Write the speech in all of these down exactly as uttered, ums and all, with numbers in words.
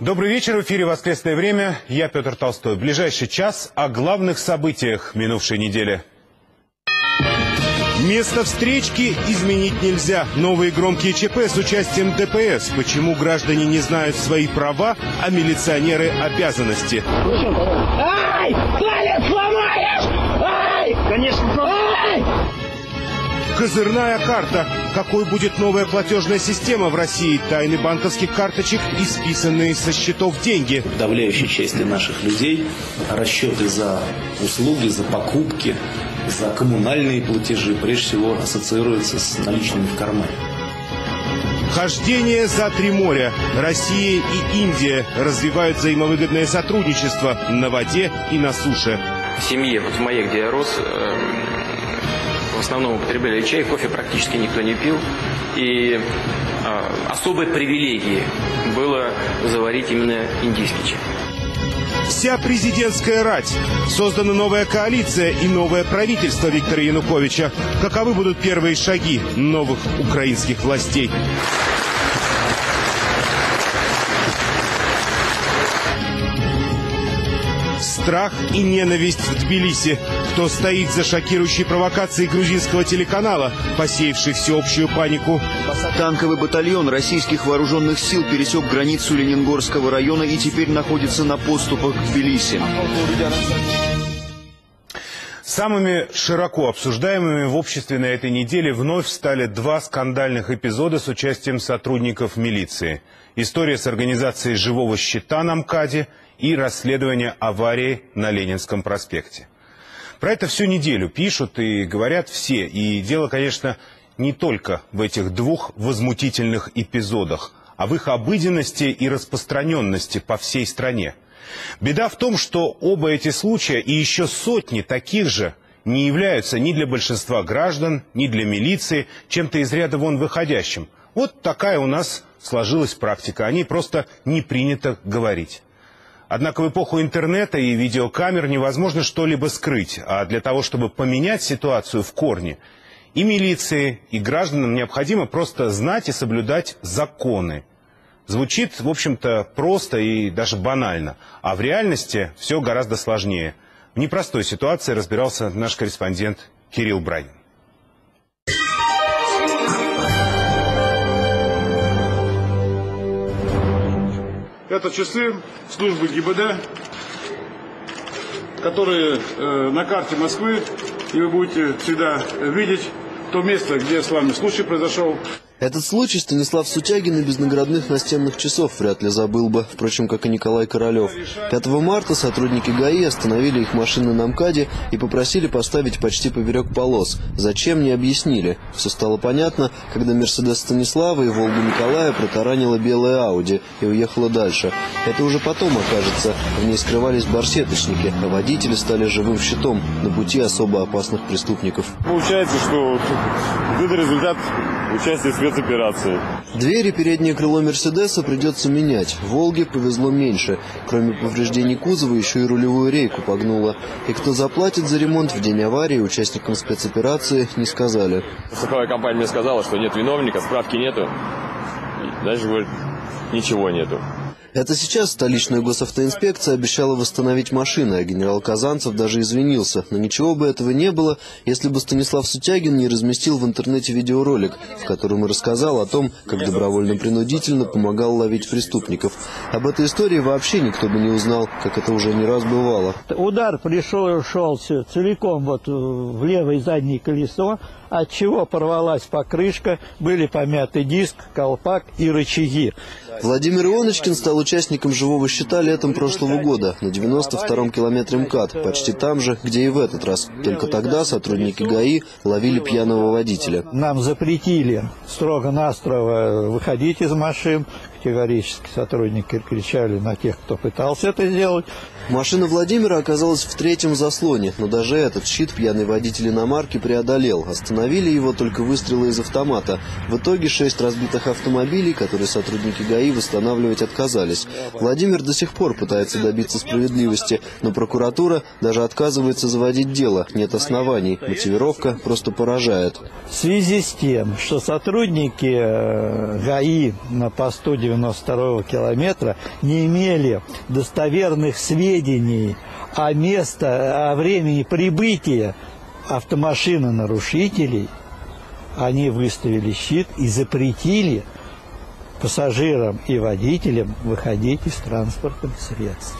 Добрый вечер. В эфире «Воскресное время». Я Петр Толстой. В ближайший час о главных событиях минувшей недели. Место встречки изменить нельзя. Новые громкие ЧП с участием ДПС. Почему граждане не знают свои права, а милиционеры обязанности? Ай! Палец сломаешь! Ай! Конечно, ай! Козырная карта. Какой будет новая платежная система в России? Тайны банковских карточек и списанные со счетов деньги. Подавляющей части наших людей расчеты за услуги, за покупки, за коммунальные платежи прежде всего ассоциируются с наличными в кармане. Хождение за три моря. Россия и Индия развивают взаимовыгодное сотрудничество на воде и на суше. В семье, вот в моей, где я рос, в основном употребляли чай, кофе практически никто не пил. И особой привилегией было заварить именно индийский чай. Вся президентская рать. Создана новая коалиция и новое правительство Виктора Януковича. Каковы будут первые шаги новых украинских властей? Страх и ненависть в Тбилиси. Кто стоит за шокирующей провокацией грузинского телеканала, посеявшей всеобщую панику? Танковый батальон российских вооруженных сил пересек границу Ленингорского района и теперь находится на подступах к Тбилиси. Самыми широко обсуждаемыми в обществе на этой неделе вновь стали два скандальных эпизода с участием сотрудников милиции. История с организацией живого щита на МКАДе и расследование аварии на Ленинском проспекте. Про это всю неделю пишут и говорят все. И дело, конечно, не только в этих двух возмутительных эпизодах, а в их обыденности и распространенности по всей стране. Беда в том, что оба эти случая и еще сотни таких же не являются ни для большинства граждан, ни для милиции чем-то из ряда вон выходящим. Вот такая у нас сложилась практика, о ней просто не принято говорить. Однако в эпоху интернета и видеокамер невозможно что-либо скрыть, а для того, чтобы поменять ситуацию в корне, и милиции, и гражданам необходимо просто знать и соблюдать законы. Звучит, в общем-то, просто и даже банально, а в реальности все гораздо сложнее. В непростой ситуации разбирался наш корреспондент Кирилл Брагин. Это часы службы ГИБДД, которые э, на карте Москвы, и вы будете всегда видеть то место, где с вами случай произошел. Этот случай Станислав Сутягин и без наградных настенных часов вряд ли забыл бы, впрочем, как и Николай Королев. пятого марта сотрудники ГАИ остановили их машины на МКАДе и попросили поставить почти поперек полос. Зачем, не объяснили. Все стало понятно, когда Мерседес Станислава и Волгу Николая протаранила белая Ауди и уехала дальше. Это уже потом окажется. В ней скрывались барсеточники, а водители стали живым щитом на пути особо опасных преступников. Получается, что это результат участия в спецоперации. Дверь и переднее крыло Мерседеса придется менять. Волге повезло меньше. Кроме повреждений кузова, еще и рулевую рейку погнуло. И кто заплатит за ремонт в день аварии, участникам спецоперации не сказали. Страховая компания мне сказала, что нет виновника, справки нету. И дальше, говорит, ничего нету. Это сейчас столичная госавтоинспекция обещала восстановить машины, а генерал Казанцев даже извинился. Но ничего бы этого не было, если бы Станислав Сутягин не разместил в интернете видеоролик, в котором и рассказал о том, как добровольно-принудительно помогал ловить преступников. Об этой истории вообще никто бы не узнал, как это уже не раз бывало. Удар пришел шелся целиком вот в левое заднее колесо, от чего порвалась покрышка, были помяты диск, колпак и рычаги. Владимир Ионочкин стал участником живого щита летом прошлого года на девяносто втором километре МКАД, почти там же, где и в этот раз. Только тогда сотрудники ГАИ ловили пьяного водителя. Нам запретили строго-настрого выходить из машин. Категорически сотрудники кричали на тех, кто пытался это сделать. Машина Владимира оказалась в третьем заслоне, но даже этот щит пьяный водитель иномарки преодолел. Остановили его только выстрелы из автомата. В итоге шесть разбитых автомобилей, которые сотрудники ГАИ восстанавливать отказались. Владимир до сих пор пытается добиться справедливости, но прокуратура даже отказывается заводить дело. Нет оснований. Мотивировка просто поражает. В связи с тем, что сотрудники ГАИ на посту девяносто девяносто второго километра не имели достоверных сведений о месте, о времени прибытия автомашины нарушителей, они выставили щит и запретили пассажирам и водителям выходить из транспортных средств.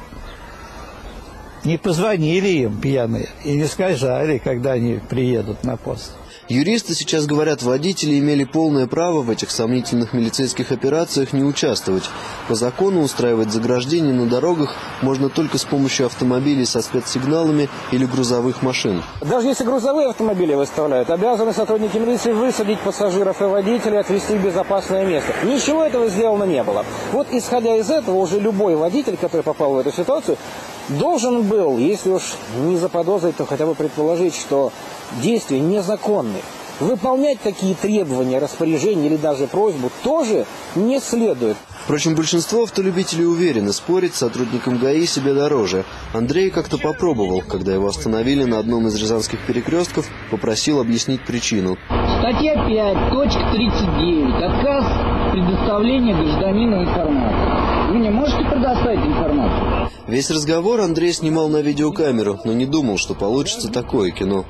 Не позвонили им пьяные и не сказали, когда они приедут на пост. Юристы сейчас говорят, водители имели полное право в этих сомнительных милицейских операциях не участвовать. По закону устраивать заграждения на дорогах можно только с помощью автомобилей со спецсигналами или грузовых машин. Даже если грузовые автомобили выставляют, обязаны сотрудники милиции высадить пассажиров и водителей, отвезти в безопасное место. Ничего этого сделано не было. Вот исходя из этого, уже любой водитель, который попал в эту ситуацию, должен был, если уж не заподозрить, то хотя бы предположить, что действия незаконны. Выполнять такие требования, распоряжения или даже просьбу тоже не следует. Впрочем, большинство автолюбителей уверены, спорить с сотрудником ГАИ себе дороже. Андрей как-то попробовал, когда его остановили на одном из рязанских перекрестков, попросил объяснить причину. Статья пять, точка тридцать девять. Отказ предоставления гражданину информации. Вы не можете предоставить информацию? Весь разговор Андрей снимал на видеокамеру, но не думал, что получится такое кино.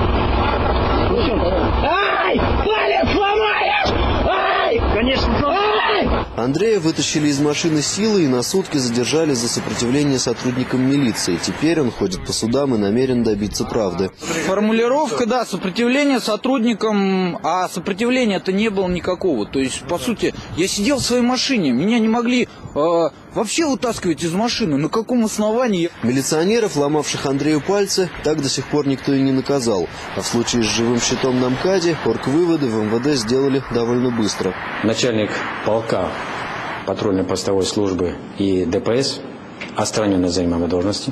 Ай! Палец сломаешь! Ай! Конечно, сломаешь! Андрея вытащили из машины силой и на сутки задержали за сопротивление сотрудникам милиции. Теперь он ходит по судам и намерен добиться правды. Формулировка, да, сопротивление сотрудникам, а сопротивления-то не было никакого. То есть, по сути, я сидел в своей машине, меня не могли э, вообще вытаскивать из машины. На каком основании? Милиционеров, ломавших Андрею пальцы, так до сих пор никто и не наказал. А в случае с живым щитом на МКАДе оргвыводы в МВД сделали довольно быстро. Начальник полка патрульно-постовой службы и ДПС отстранен от занимаемой должности.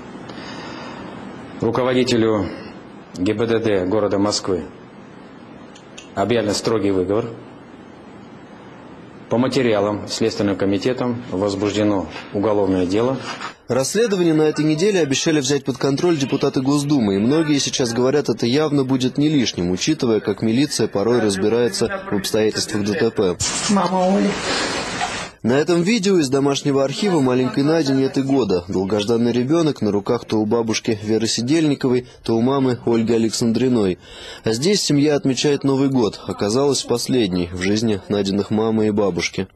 Руководителю ГИБДД города Москвы объявлен строгий выговор. По материалам Следственным комитетом возбуждено уголовное дело. Расследование на этой неделе обещали взять под контроль депутаты Госдумы, и многие сейчас говорят, это явно будет не лишним, учитывая, как милиция порой разбирается в обстоятельствах ДТП. Мама, ой. На этом видео из домашнего архива маленькой Нади нет и года. Долгожданный ребенок на руках то у бабушки Веры Сидельниковой, то у мамы Ольги Александриной. А здесь семья отмечает Новый год. Оказалось, последний в жизни Надиных мамы и бабушки.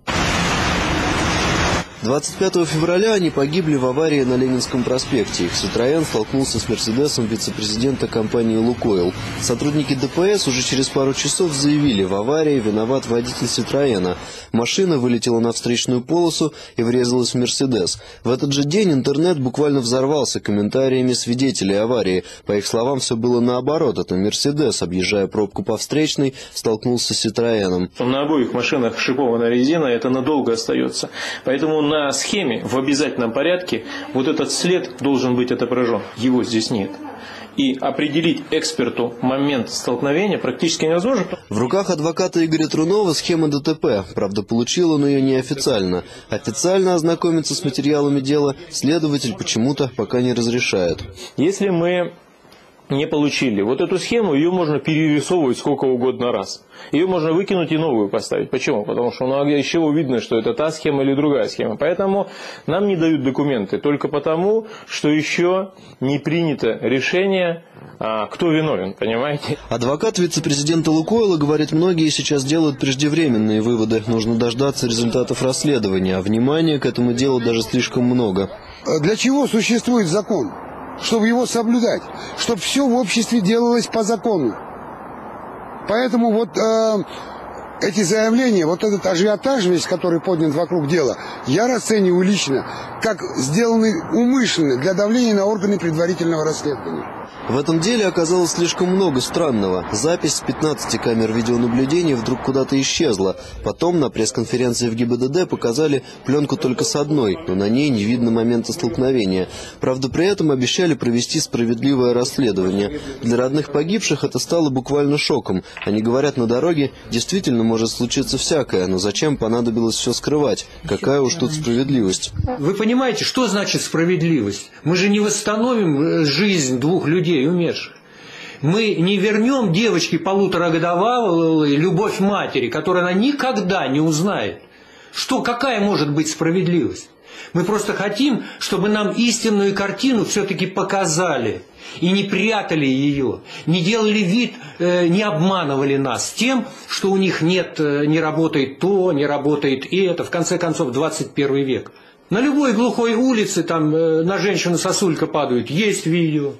двадцать пятого февраля они погибли в аварии на Ленинском проспекте. Их «Ситроен» столкнулся с «Мерседесом» вице-президента компании «Лукойл». Сотрудники ДПС уже через пару часов заявили, в аварии виноват водитель «Ситроена». Машина вылетела на встречную полосу и врезалась в «Мерседес». В этот же день интернет буквально взорвался комментариями свидетелей аварии. По их словам, все было наоборот. Это «Мерседес», объезжая пробку по встречной, столкнулся с «Ситроеном». На обоих машинах шипованная резина, это надолго остается. Поэтому на схеме в обязательном порядке вот этот след должен быть отображен. Его здесь нет. И определить эксперту момент столкновения практически невозможно. В руках адвоката Игоря Трунова схема ДТП. Правда, получил он ее неофициально. Официально ознакомиться с материалами дела следователь почему-то пока не разрешает. Если мы не получили вот эту схему, ее можно перерисовывать сколько угодно раз. Ее можно выкинуть и новую поставить. Почему? Потому что ну, из чего видно, что это та схема или другая схема. Поэтому нам не дают документы только потому, что еще не принято решение, а, кто виновен, понимаете? Адвокат вице-президента «Лукойла» говорит, многие сейчас делают преждевременные выводы. Нужно дождаться результатов расследования, а внимания к этому делу даже слишком много. Для чего существует закон? Чтобы его соблюдать, чтобы все в обществе делалось по закону. Поэтому вот э, эти заявления, вот этот ажиотаж весь, который поднят вокруг дела, я расцениваю лично как сделанный умышленно для давления на органы предварительного расследования. В этом деле оказалось слишком много странного. Запись с пятнадцати камер видеонаблюдения вдруг куда-то исчезла. Потом на пресс-конференции в ГИБДД показали пленку только с одной, но на ней не видно момента столкновения. Правда, при этом обещали провести справедливое расследование. Для родных погибших это стало буквально шоком. Они говорят, на дороге действительно может случиться всякое, но зачем понадобилось все скрывать? Какая уж тут справедливость? Вы понимаете, что значит справедливость? Мы же не восстановим жизнь двух людей умерших. Мы не вернем девочке полуторагодовалой любовь матери, которую она никогда не узнает. Что, какая может быть справедливость? Мы просто хотим, чтобы нам истинную картину все-таки показали. И не прятали ее, не делали вид, э, не обманывали нас тем, что у них нет, э, не работает то, не работает и это. В конце концов, двадцать первый век. На любой глухой улице там э, на женщину сосулька падает, есть видео.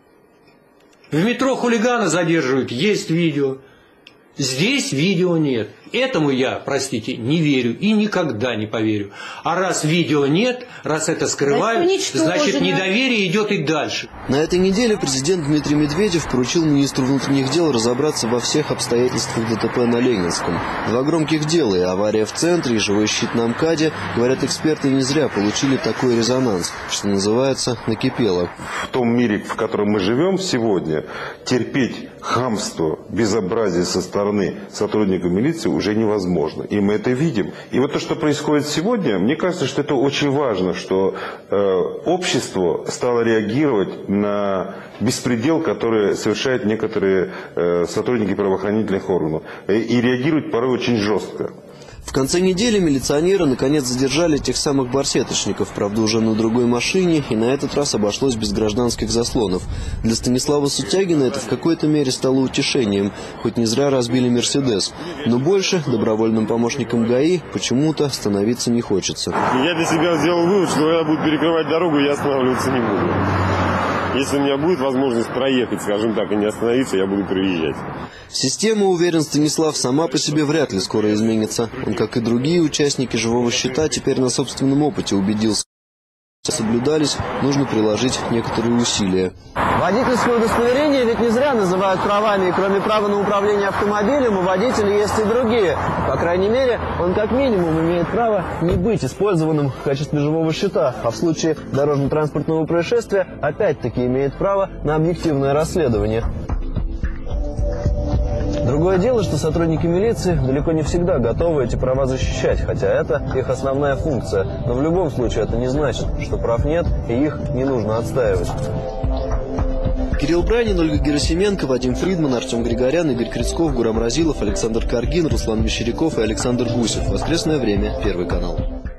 В метро хулигана задерживают, есть видео. Здесь видео нет. Этому я, простите, не верю и никогда не поверю. А раз видео нет, раз это скрывают, значит недоверие идет и дальше. На этой неделе президент Дмитрий Медведев поручил министру внутренних дел разобраться во всех обстоятельствах ДТП на Ленинском. Два громких дела, и авария в центре, и живой щит на МКАДе, говорят эксперты, не зря получили такой резонанс, что называется, накипело. В том мире, в котором мы живем сегодня, терпеть хамство, безобразие со стороны сотрудников милиции уже невозможно. И мы это видим. И вот то, что происходит сегодня, мне кажется, что это очень важно, что э, общество стало реагировать на беспредел, который совершают некоторые э, сотрудники правоохранительных органов. И, и реагируют порой очень жестко. В конце недели милиционеры наконец задержали тех самых барсеточников, правда уже на другой машине, и на этот раз обошлось без гражданских заслонов. Для Станислава Сутягина это в какой-то мере стало утешением, хоть не зря разбили «Мерседес». Но больше добровольным помощникам ГАИ почему-то становиться не хочется. Я для себя сделал вывод, что я буду перекрывать дорогу, и я останавливаться не буду. Если у меня будет возможность проехать, скажем так, и не остановиться, я буду проезжать. Система, уверен Станислав, сама по себе вряд ли скоро изменится. Он, как и другие участники «Живого щита», теперь на собственном опыте убедился. Соблюдались, нужно приложить некоторые усилия. Водительское удостоверение ведь не зря называют правами, и кроме права на управление автомобилем, у водителя есть и другие. По крайней мере, он как минимум имеет право не быть использованным в качестве живого щита, а в случае дорожно-транспортного происшествия опять-таки имеет право на объективное расследование. Другое дело, что сотрудники милиции далеко не всегда готовы эти права защищать, хотя это их основная функция. Но в любом случае это не значит, что прав нет и их не нужно отстаивать. Кирилл Бранин, Ольга Герасименко, Вадим Фридман, Артем Григорян, Игорь Крицков, Гурам Разилов, Александр Каргин, Руслан Мещеряков и Александр Гусев. Воскресное время. Первый канал.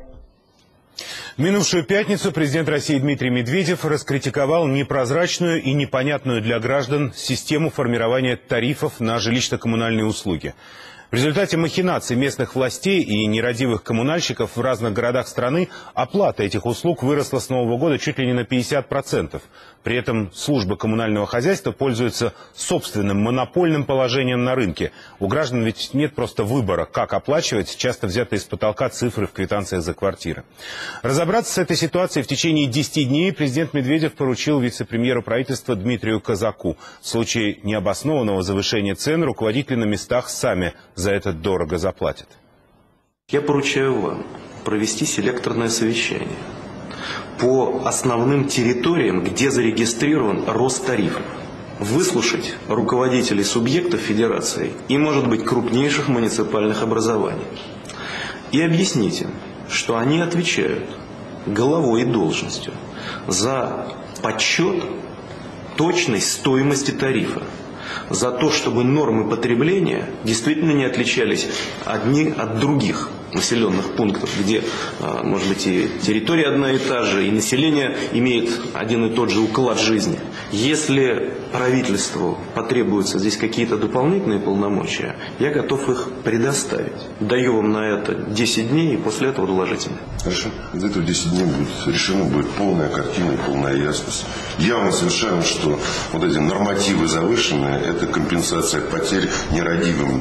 В минувшую пятницу президент России Дмитрий Медведев раскритиковал непрозрачную и непонятную для граждан систему формирования тарифов на жилищно-коммунальные услуги. В результате махинаций местных властей и нерадивых коммунальщиков в разных городах страны оплата этих услуг выросла с Нового года чуть ли не на пятьдесят процентов. При этом службы коммунального хозяйства пользуются собственным монопольным положением на рынке. У граждан ведь нет просто выбора, как оплачивать часто взятые из потолка цифры в квитанциях за квартиры. Разобраться с этой ситуацией в течение десяти дней президент Медведев поручил вице-премьеру правительства Дмитрию Казаку. В случае необоснованного завышения цен руководители на местах сами за это дорого заплатят. Я поручаю вам провести селекторное совещание по основным территориям, где зарегистрирован рост тарифов. Выслушать руководителей субъектов федерации и, может быть, крупнейших муниципальных образований. И объяснить им, что они отвечают головой и должностью за подсчет точной стоимости тарифа. За то, чтобы нормы потребления действительно не отличались одни от других населенных пунктов, где, может быть, и территория одна и та же, и население имеет один и тот же уклад жизни. Если правительству потребуются здесь какие-то дополнительные полномочия, я готов их предоставить. Даю вам на это десять дней, и после этого доложите мне. Хорошо. За это десять дней будет решено, будет полная картина и полная ясность. Явно совершенно, что вот эти нормативы завышенные, это компенсация потерь нерадивым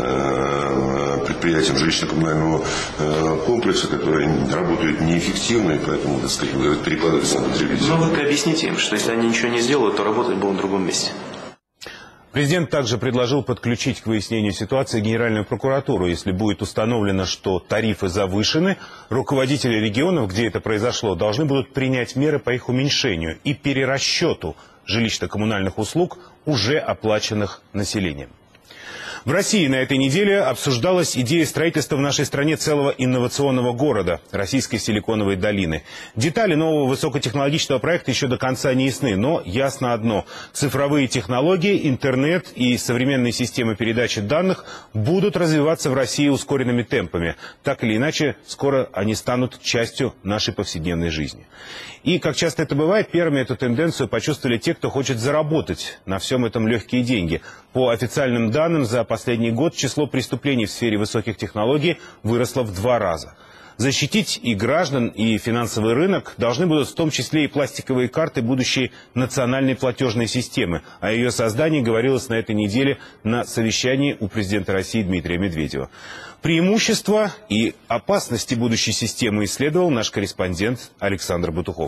э, предприятиям жилищно-коммунального э, комплекса, которые работают неэффективно, и поэтому, так сказать, перекладываются на потребителей. Ну, вы объясните им, что если они ничего не сделают, то работать будут в другом месте. Президент также предложил подключить к выяснению ситуации Генеральную прокуратуру. Если будет установлено, что тарифы завышены, руководители регионов, где это произошло, должны будут принять меры по их уменьшению и перерасчету жилищно-коммунальных услуг, уже оплаченных населением. В России на этой неделе обсуждалась идея строительства в нашей стране целого инновационного города – российской силиконовой долины. Детали нового высокотехнологичного проекта еще до конца не ясны, но ясно одно – цифровые технологии, интернет и современные системы передачи данных будут развиваться в России ускоренными темпами. Так или иначе, скоро они станут частью нашей повседневной жизни. И, как часто это бывает, первыми эту тенденцию почувствовали те, кто хочет заработать на всем этом легкие деньги. По официальным данным, за последний год число преступлений в сфере высоких технологий выросло в два раза. Защитить и граждан, и финансовый рынок должны будут в том числе и пластиковые карты будущей национальной платежной системы. О ее создании говорилось на этой неделе на совещании у президента России Дмитрия Медведева. Преимущества и опасности будущей системы исследовал наш корреспондент Александр Бутухов.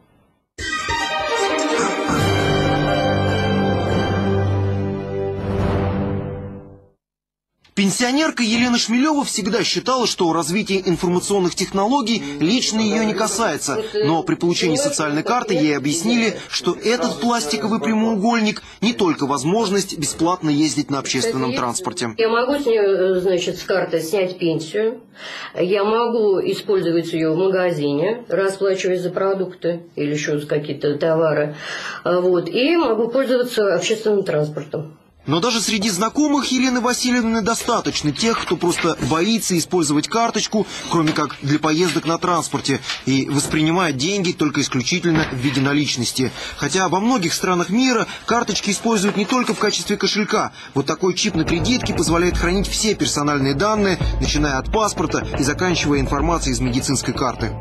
Пенсионерка Елена Шмелева всегда считала, что развитие информационных технологий лично ее не касается. Но при получении социальной карты ей объяснили, что этот пластиковый прямоугольник не только возможность бесплатно ездить на общественном транспорте. Я могу с нее, значит, с карты снять пенсию, я могу использовать ее в магазине, расплачиваясь за продукты или еще за какие-то товары, вот, и могу пользоваться общественным транспортом. Но даже среди знакомых Елены Васильевны достаточно тех, кто просто боится использовать карточку, кроме как для поездок на транспорте, и воспринимает деньги только исключительно в виде наличности. Хотя во многих странах мира карточки используют не только в качестве кошелька. Вот такой чип на кредитке позволяет хранить все персональные данные, начиная от паспорта и заканчивая информацией из медицинской карты.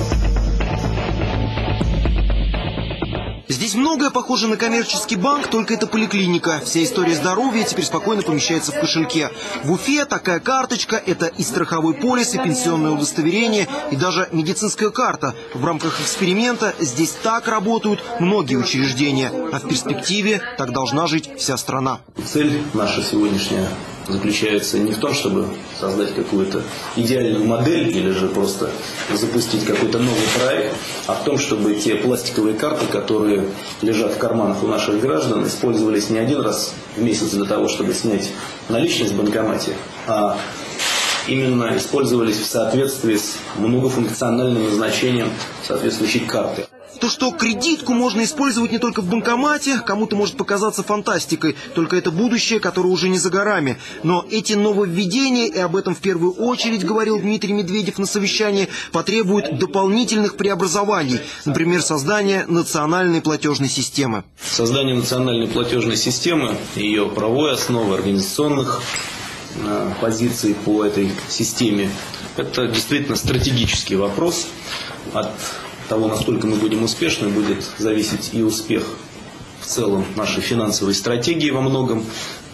Здесь многое похоже на коммерческий банк, только это поликлиника. Вся история здоровья теперь спокойно помещается в кошельке. В Уфе такая карточка – это и страховой полис, и пенсионное удостоверение, и даже медицинская карта. В рамках эксперимента здесь так работают многие учреждения, а в перспективе так должна жить вся страна. Цель наша сегодняшняя заключается не в том, чтобы создать какую-то идеальную модель или же просто запустить какой-то новый проект, а в том, чтобы те пластиковые карты, которые лежат в карманах у наших граждан, использовались не один раз в месяц для того, чтобы снять наличность в банкомате, а именно использовались в соответствии с многофункциональным назначением соответствующей карты. То, что кредитку можно использовать не только в банкомате, кому-то может показаться фантастикой, только это будущее, которое уже не за горами. Но эти нововведения, и об этом в первую очередь говорил Дмитрий Медведев на совещании, потребуют дополнительных преобразований, например, создания национальной платежной системы. Создание национальной платежной системы, ее правовой основы, организационных э, позиций по этой системе, это действительно стратегический вопрос. От того, насколько мы будем успешны, будет зависеть и успех в целом нашей финансовой стратегии во многом,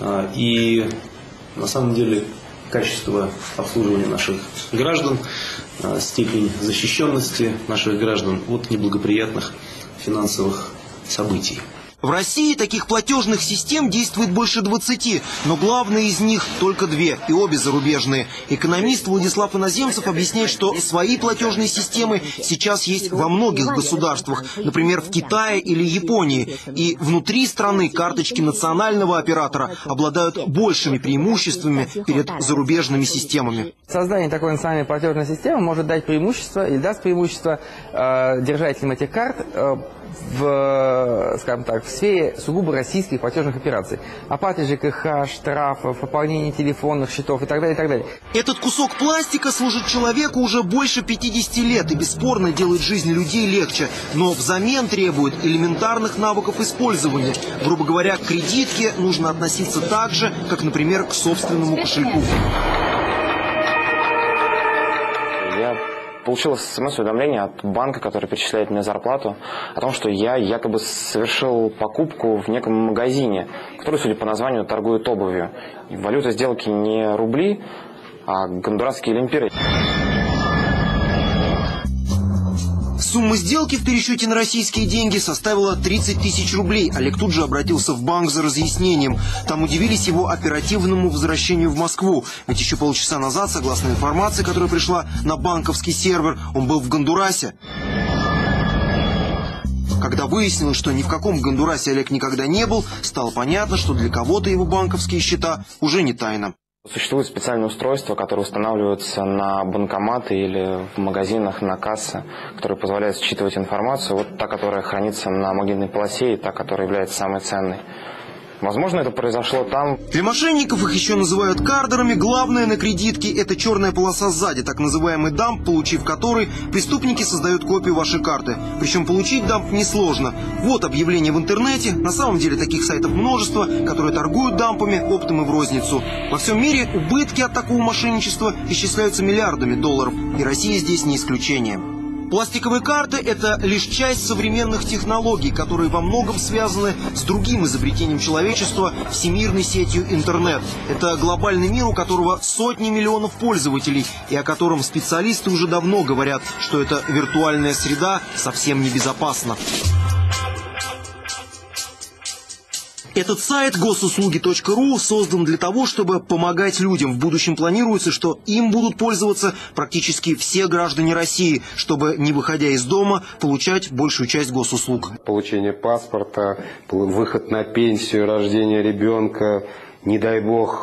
и на самом деле качество обслуживания наших граждан, степень защищенности наших граждан от неблагоприятных финансовых событий. В России таких платежных систем действует больше двадцати, но главные из них только две, и обе зарубежные. Экономист Владислав Иноземцев объясняет, что свои платежные системы сейчас есть во многих государствах, например, в Китае или Японии. И внутри страны карточки национального оператора обладают большими преимуществами перед зарубежными системами. Создание такой национальной платежной системы может дать преимущество или даст преимущество э, держателям этих карт э, в, скажем так, в сфере сугубо российских платежных операций. Оплаты ЖКХ, штрафов, пополнение телефонных счетов и так далее, и так далее. Этот кусок пластика служит человеку уже больше пятидесяти лет и бесспорно делает жизнь людей легче, но взамен требует элементарных навыков использования. Грубо говоря, к кредитке нужно относиться так же, как, например, к собственному кошельку. Я получил смс-уведомление от банка, который перечисляет мне зарплату, о том, что я якобы совершил покупку в неком магазине, который, судя по названию, торгует обувью. Валюта сделки не рубли, а гондурасские лемпиры. Сумма сделки в пересчете на российские деньги составила тридцать тысяч рублей. Олег тут же обратился в банк за разъяснением. Там удивились его оперативному возвращению в Москву. Ведь еще полчаса назад, согласно информации, которая пришла на банковский сервер, он был в Гондурасе. Когда выяснилось, что ни в каком Гондурасе Олег никогда не был, стало понятно, что для кого-то его банковские счета уже не тайна. Существует специальное устройство, которое устанавливается на банкоматы или в магазинах, на кассы, которое позволяет считывать информацию, вот та, которая хранится на магнитной полосе, и та, которая является самой ценной. Возможно, это произошло там. Для мошенников, их еще называют кардерами, главное на кредитке – это черная полоса сзади, так называемый дамп, получив который, преступники создают копию вашей карты. Причем получить дамп несложно. Вот объявление в интернете, на самом деле таких сайтов множество, которые торгуют дампами оптом и в розницу. Во всем мире убытки от такого мошенничества исчисляются миллиардами долларов, и Россия здесь не исключение. Пластиковые карты – это лишь часть современных технологий, которые во многом связаны с другим изобретением человечества – всемирной сетью интернет. Это глобальный мир, у которого сотни миллионов пользователей, и о котором специалисты уже давно говорят, что эта виртуальная среда совсем небезопасна. Этот сайт госуслуги точка ру создан для того, чтобы помогать людям. В будущем планируется, что им будут пользоваться практически все граждане России, чтобы, не выходя из дома, получать большую часть госуслуг. Получение паспорта, выход на пенсию, рождение ребенка, не дай бог,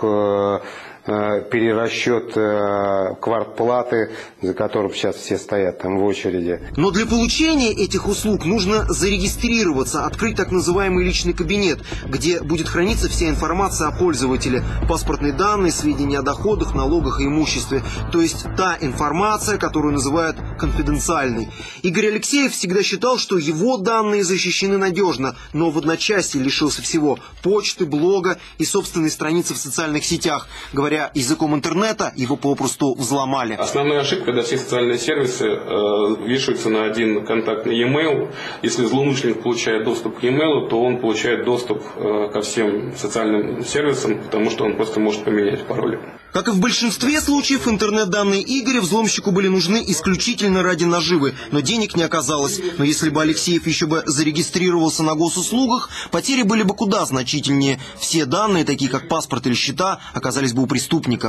перерасчет квартплаты, за которым сейчас все стоят там в очереди. Но для получения этих услуг нужно зарегистрироваться, открыть так называемый личный кабинет, где будет храниться вся информация о пользователе, паспортные данные, сведения о доходах, налогах и имуществе. То есть та информация, которую называют конфиденциальной. Игорь Алексеев всегда считал, что его данные защищены надежно, но в одночасье лишился всего – почты, блога и собственной страницы в социальных сетях. Говоря языком интернета, его попросту взломали. Основная ошибка, когда все социальные сервисы э, вешаются на один контактный e-mail. Если злоумышленник получает доступ к e-mail, то он получает доступ э, ко всем социальным сервисам, потому что он просто может поменять пароли. Как и в большинстве случаев, интернет-данные Игоря взломщику были нужны исключительно ради наживы, но денег не оказалось. Но если бы Алексеев еще бы зарегистрировался на госуслугах, потери были бы куда значительнее. Все данные, такие как паспорт или счета, оказались бы у преступника.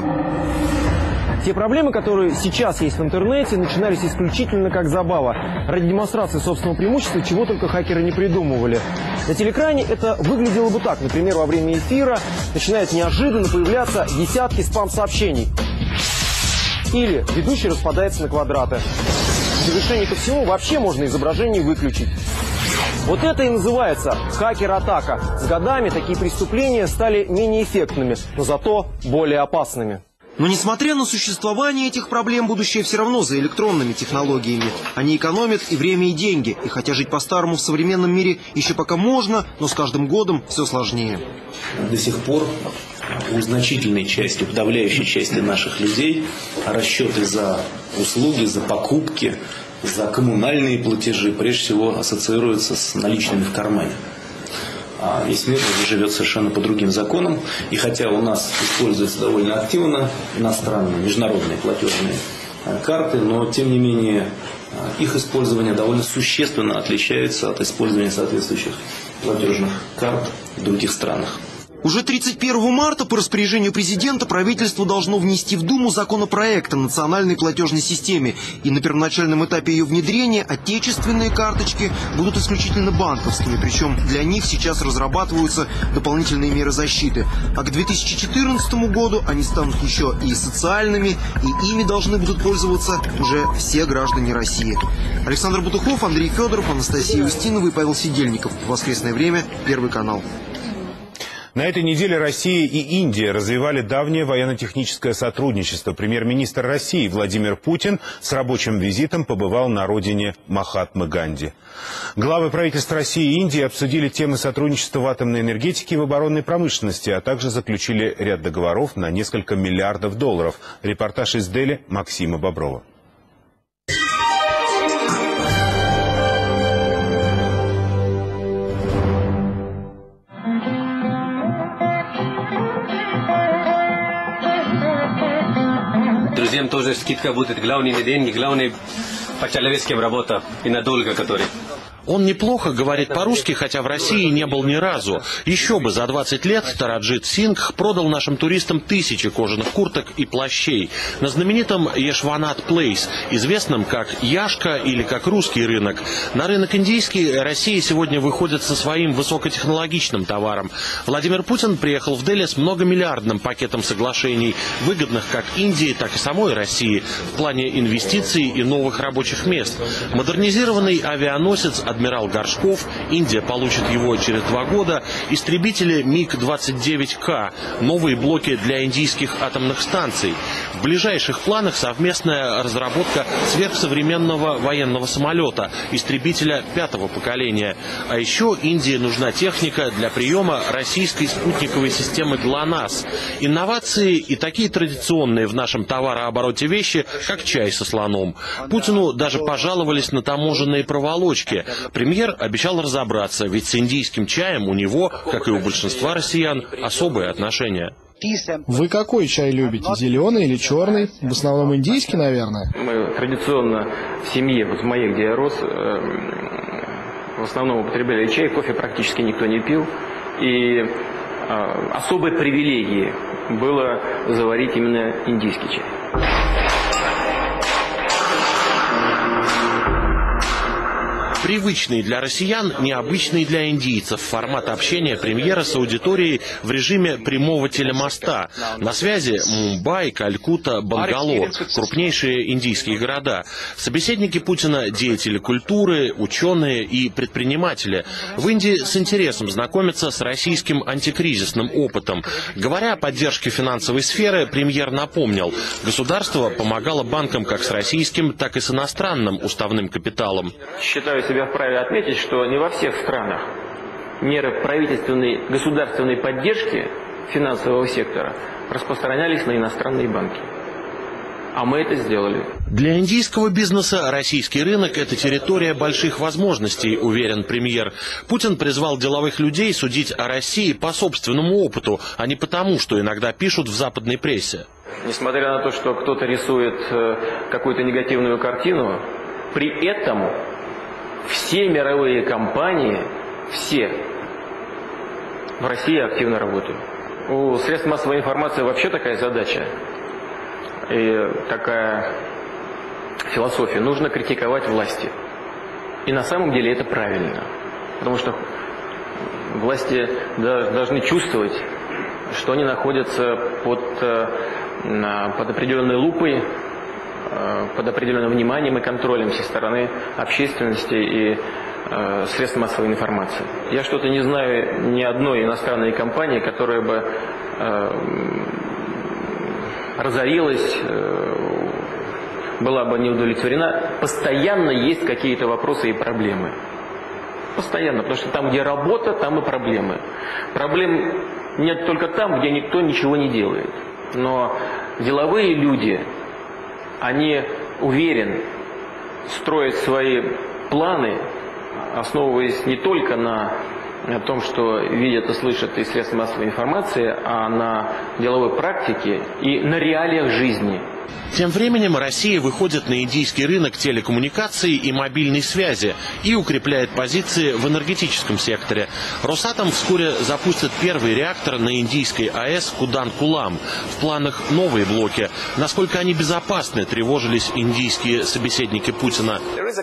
Те проблемы, которые сейчас есть в интернете, начинались исключительно как забава. Ради демонстрации собственного преимущества чего только хакеры не придумывали. На телеэкране это выглядело бы так. Например, во время эфира начинают неожиданно появляться десятки спам-сообщений. Или ведущий распадается на квадраты. В завершение ко всему вообще можно изображение выключить. Вот это и называется хакер-атака. С годами такие преступления стали менее эффектными, но зато более опасными. Но несмотря на существование этих проблем, будущее все равно за электронными технологиями. Они экономят и время, и деньги. И хотя жить по-старому в современном мире еще пока можно, но с каждым годом все сложнее. До сих пор у значительной части, у подавляющей части наших людей расчеты за услуги, за покупки, за коммунальные платежи прежде всего ассоциируются с наличными в кармане. А весь мир уже живет совершенно по другим законам. И хотя у нас используются довольно активно иностранные, международные платежные карты, но тем не менее их использование довольно существенно отличается от использования соответствующих платежных карт в других странах. Уже тридцать первого марта по распоряжению президента правительство должно внести в Думу законопроект о национальной платежной системе. И на первоначальном этапе ее внедрения отечественные карточки будут исключительно банковскими. Причем для них сейчас разрабатываются дополнительные меры защиты. А к две тысячи четырнадцатому году они станут еще и социальными, и ими должны будут пользоваться уже все граждане России. Александр Бутухов, Андрей Федоров, Анастасия Устинова и Павел Сидельников. В воскресное время, Первый канал. На этой неделе Россия и Индия развивали давнее военно-техническое сотрудничество. Премьер-министр России Владимир Путин с рабочим визитом побывал на родине Махатмы Ганди. Главы правительств России и Индии обсудили темы сотрудничества в атомной энергетике и в оборонной промышленности, а также заключили ряд договоров на несколько миллиардов долларов. Репортаж из Дели Максима Боброва. Друзьям тоже скидка будет. Главное не деньги, главное по-человечески работа и надолго, который. Он неплохо говорит по-русски, хотя в России не был ни разу. Еще бы, за двадцать лет Тараджит Сингх продал нашим туристам тысячи кожаных курток и плащей. На знаменитом Ешванат Плейс, известном как Яшка или как русский рынок. На рынок индийский Россия сегодня выходит со своим высокотехнологичным товаром. Владимир Путин приехал в Дели с многомиллиардным пакетом соглашений, выгодных как Индии, так и самой России, в плане инвестиций и новых рабочих мест. Модернизированный авианосец «Адмирал Горшков», Индия получит его через два года, истребители МиГ двадцать девять К, новые блоки для индийских атомных станций. В ближайших планах совместная разработка сверхсовременного военного самолета, истребителя пятого поколения. А еще Индии нужна техника для приема российской спутниковой системы ГЛОНАСС. Инновации и такие традиционные в нашем товарообороте вещи, как чай со слоном. Путину даже пожаловались на таможенные проволочки. Премьер обещал разобраться, ведь с индийским чаем у него, как и у большинства россиян, особые отношения. Вы какой чай любите? Зеленый или черный? В основном индийский, наверное. Мы традиционно в семье, вот в моей, где я рос, в основном употребляли чай, кофе практически никто не пил. И особой привилегией было заварить именно индийский чай. Привычный для россиян, необычный для индийцев формат общения премьера с аудиторией в режиме прямого телемоста. На связи Мумбай, Калькутта, Бангалор, крупнейшие индийские города. Собеседники Путина – деятели культуры, ученые и предприниматели. В Индии с интересом знакомятся с российским антикризисным опытом. Говоря о поддержке финансовой сферы, премьер напомнил, государство помогало банкам как с российским, так и с иностранным уставным капиталом. Считаю себя вправе отметить, что не во всех странах меры правительственной государственной поддержки финансового сектора распространялись на иностранные банки. А мы это сделали. Для индийского бизнеса российский рынок – это территория больших возможностей, уверен премьер. Путин призвал деловых людей судить о России по собственному опыту, а не потому, что иногда пишут в западной прессе. Несмотря на то, что кто-то рисует какую-то негативную картину, при этом все мировые компании, все в России активно работают. У средств массовой информации вообще такая задача и такая философия. Нужно критиковать власти. И на самом деле это правильно. Потому что власти должны чувствовать, что они находятся под, под определенной лупой, под определенным вниманием и контролем со стороны общественности и э, средств массовой информации. Я что-то не знаю ни одной иностранной компании, которая бы э, разорилась, э, была бы не удовлетворена. Постоянно есть какие-то вопросы и проблемы. Постоянно, потому что там, где работа, там и проблемы. Проблем нет только там, где никто ничего не делает. Но деловые люди, они, уверен, строят свои планы, основываясь не только на том, что видят и слышат из средств массовой информации, а на деловой практике и на реалиях жизни. Тем временем Россия выходит на индийский рынок телекоммуникаций и мобильной связи и укрепляет позиции в энергетическом секторе. Росатом вскоре запустит первый реактор на индийской АЭС Кудан-Кулам. В планах новые блоки. Насколько они безопасны, тревожились индийские собеседники Путина.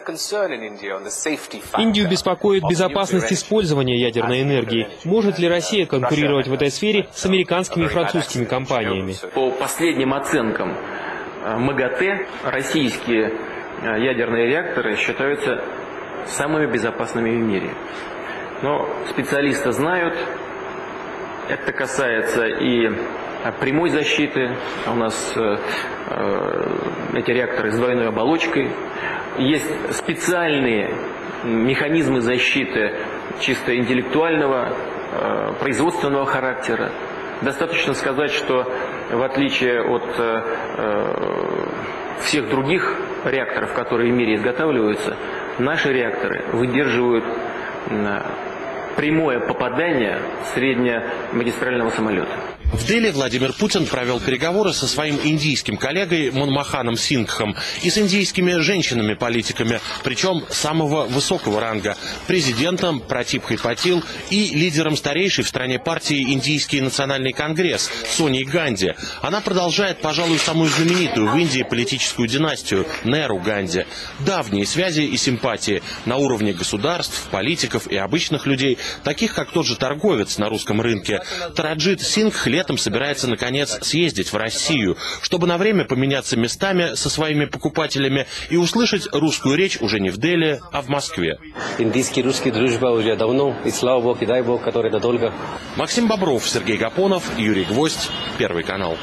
Индию беспокоит безопасность использования ядерной энергии. Может ли Россия конкурировать в этой сфере с американскими и французскими компаниями? По последним оценкам МАГАТЭ российские ядерные реакторы считаются самыми безопасными в мире. Но специалисты знают, это касается и прямой защиты. У нас э, эти реакторы с двойной оболочкой. Есть специальные механизмы защиты чисто интеллектуального, э, производственного характера. Достаточно сказать, что в отличие от э, всех других реакторов, которые в мире изготавливаются, наши реакторы выдерживают э, прямое попадание среднемагистрального самолета. В Дели Владимир Путин провел переговоры со своим индийским коллегой Манмоханом Сингхом и с индийскими женщинами-политиками, причем самого высокого ранга, президентом Пратибхой Патил и лидером старейшей в стране партии Индийский национальный конгресс Соней Ганди. Она продолжает, пожалуй, самую знаменитую в Индии политическую династию Неру Ганди. Давние связи и симпатии на уровне государств, политиков и обычных людей, таких как тот же торговец на русском рынке. Тараджит Сингх летом собирается, наконец, съездить в Россию, чтобы на время поменяться местами со своими покупателями и услышать русскую речь уже не в Дели, а в Москве. Индийский русский дружба уже давно, и слава Богу, и дай Бог, который надолго. Максим Бобров, Сергей Гапонов, Юрий Гвоздь, Первый канал.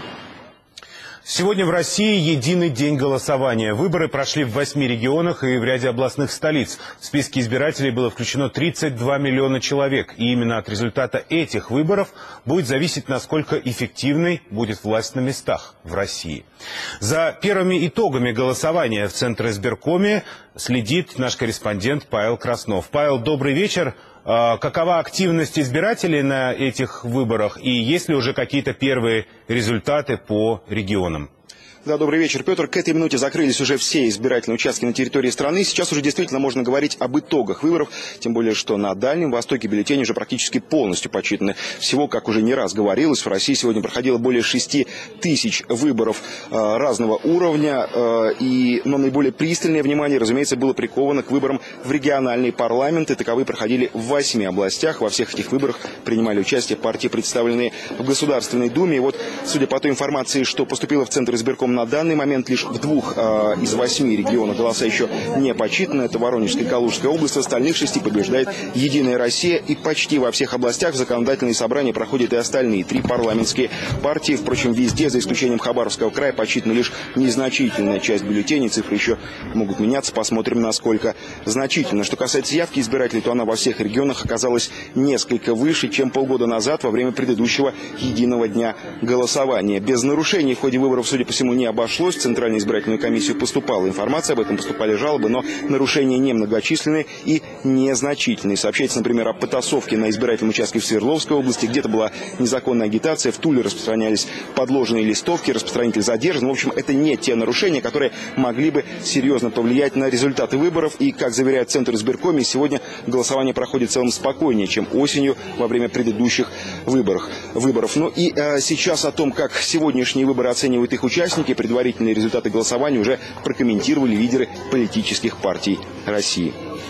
Сегодня в России единый день голосования. Выборы прошли в восьми регионах и в ряде областных столиц. В списки избирателей было включено тридцать два миллиона человек. И именно от результата этих выборов будет зависеть, насколько эффективной будет власть на местах в России. За первыми итогами голосования в Центризбиркоме следит наш корреспондент Павел Краснов. Павел, добрый вечер. Какова активность избирателей на этих выборах и есть ли уже какие-то первые результаты по регионам? Да, добрый вечер, Петр. К этой минуте закрылись уже все избирательные участки на территории страны. Сейчас уже действительно можно говорить об итогах выборов, тем более, что на Дальнем Востоке бюллетени уже практически полностью подсчитаны. Всего, как уже не раз говорилось, в России сегодня проходило более шести тысяч выборов э, разного уровня. Э, и, но наиболее пристальное внимание, разумеется, было приковано к выборам в региональные парламенты. Таковые проходили в восьми областях. Во всех этих выборах принимали участие партии, представленные в Государственной Думе. И вот, судя по той информации, что поступила в Центр избирком на данный момент, лишь в двух э, из восьми регионов голоса еще не подсчитаны. Это Воронежская и Калужская область. В остальных шести побеждает Единая Россия. И почти во всех областях в законодательные собрания проходят и остальные три парламентские партии. Впрочем, везде, за исключением Хабаровского края, подсчитана лишь незначительная часть бюллетеней. Цифры еще могут меняться. Посмотрим, насколько значительно. Что касается явки избирателей, то она во всех регионах оказалась несколько выше, чем полгода назад во время предыдущего единого дня голосования. Без нарушений в ходе выборов, судя по всему, не обошлось. В Центральную избирательную комиссию поступала информация, об этом поступали жалобы, но нарушения немногочисленные и незначительные. Сообщается, например, о потасовке на избирательном участке в Свердловской области. Где-то была незаконная агитация, в Туле распространялись подложные листовки, распространитель задержан. В общем, это не те нарушения, которые могли бы серьезно повлиять на результаты выборов. И, как заверяет Центр избиркома, сегодня голосование проходит в целом спокойнее, чем осенью во время предыдущих выборов. выборов. Ну и э, сейчас о том, как сегодняшние выборы оценивают их участники, предварительные результаты голосования уже прокомментировали лидеры политических партий России.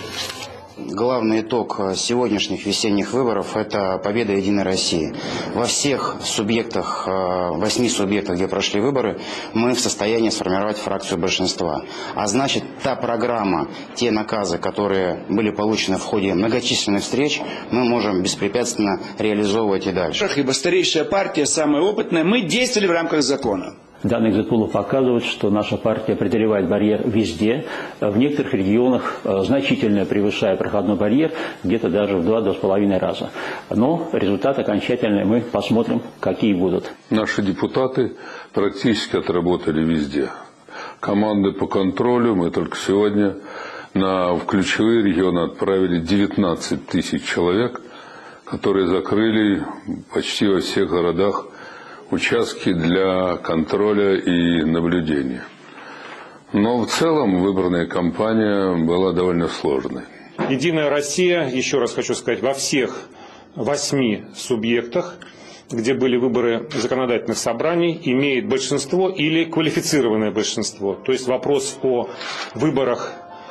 Главный итог сегодняшних весенних выборов – это победа Единой России. Во всех субъектах, восьми субъектах, где прошли выборы, мы в состоянии сформировать фракцию большинства. А значит, та программа, те наказы, которые были получены в ходе многочисленных встреч, мы можем беспрепятственно реализовывать и дальше. Ибо старейшая партия, самая опытная, мы действовали в рамках закона. Данные экзит-пулы показывают, что наша партия преодолевает барьер везде. В некоторых регионах значительно превышая проходной барьер, где-то даже в два-два с половиной раза. Но результат окончательный мы посмотрим, какие будут. Наши депутаты практически отработали везде. Команды по контролю мы только сегодня на в ключевые регионы отправили девятнадцать тысяч человек, которые закрыли почти во всех городах участки для контроля и наблюдения. Но в целом выборная кампания была довольно сложной. Единая Россия, еще раз хочу сказать, во всех восьми субъектах, где были выборы законодательных собраний, имеет большинство или квалифицированное большинство. То есть вопрос о выборах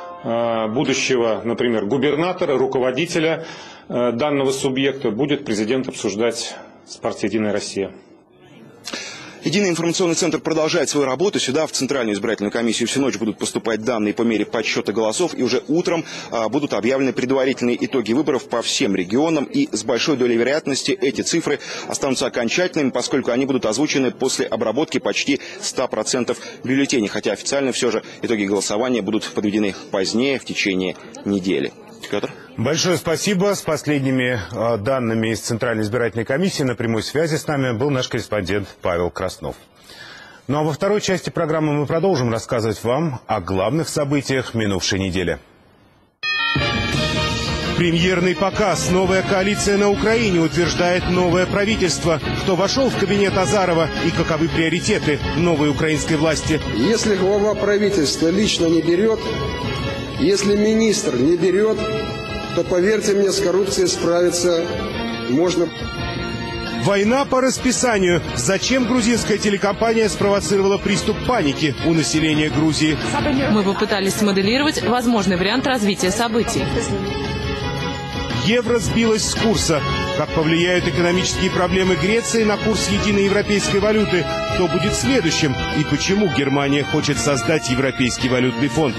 будущего, например, губернатора, руководителя данного субъекта будет президент обсуждать с партией «Единая Россия». Единый информационный центр продолжает свою работу. Сюда, в Центральную избирательную комиссию, всю ночь будут поступать данные по мере подсчета голосов. И уже утром а, будут объявлены предварительные итоги выборов по всем регионам. И с большой долей вероятности эти цифры останутся окончательными, поскольку они будут озвучены после обработки почти ста процентов бюллетеней. Хотя официально все же итоги голосования будут подведены позднее, в течение недели. Петр? Большое спасибо. С последними э, данными из Центральной избирательной комиссии на прямой связи с нами был наш корреспондент Павел Краснов. Ну а во второй части программы мы продолжим рассказывать вам о главных событиях минувшей недели. Премьерный показ. Новая коалиция на Украине утверждает новое правительство. Кто вошел в кабинет Азарова и каковы приоритеты новой украинской власти? Если глава правительства лично не берет, если министр не берет, то, поверьте мне, с коррупцией справиться можно. Война по расписанию. Зачем грузинская телекомпания спровоцировала приступ паники у населения Грузии? Мы попытались смоделировать возможный вариант развития событий. Евро сбилось с курса. Как повлияют экономические проблемы Греции на курс единой европейской валюты? Кто будет следующим? И почему Германия хочет создать Европейский валютный фонд?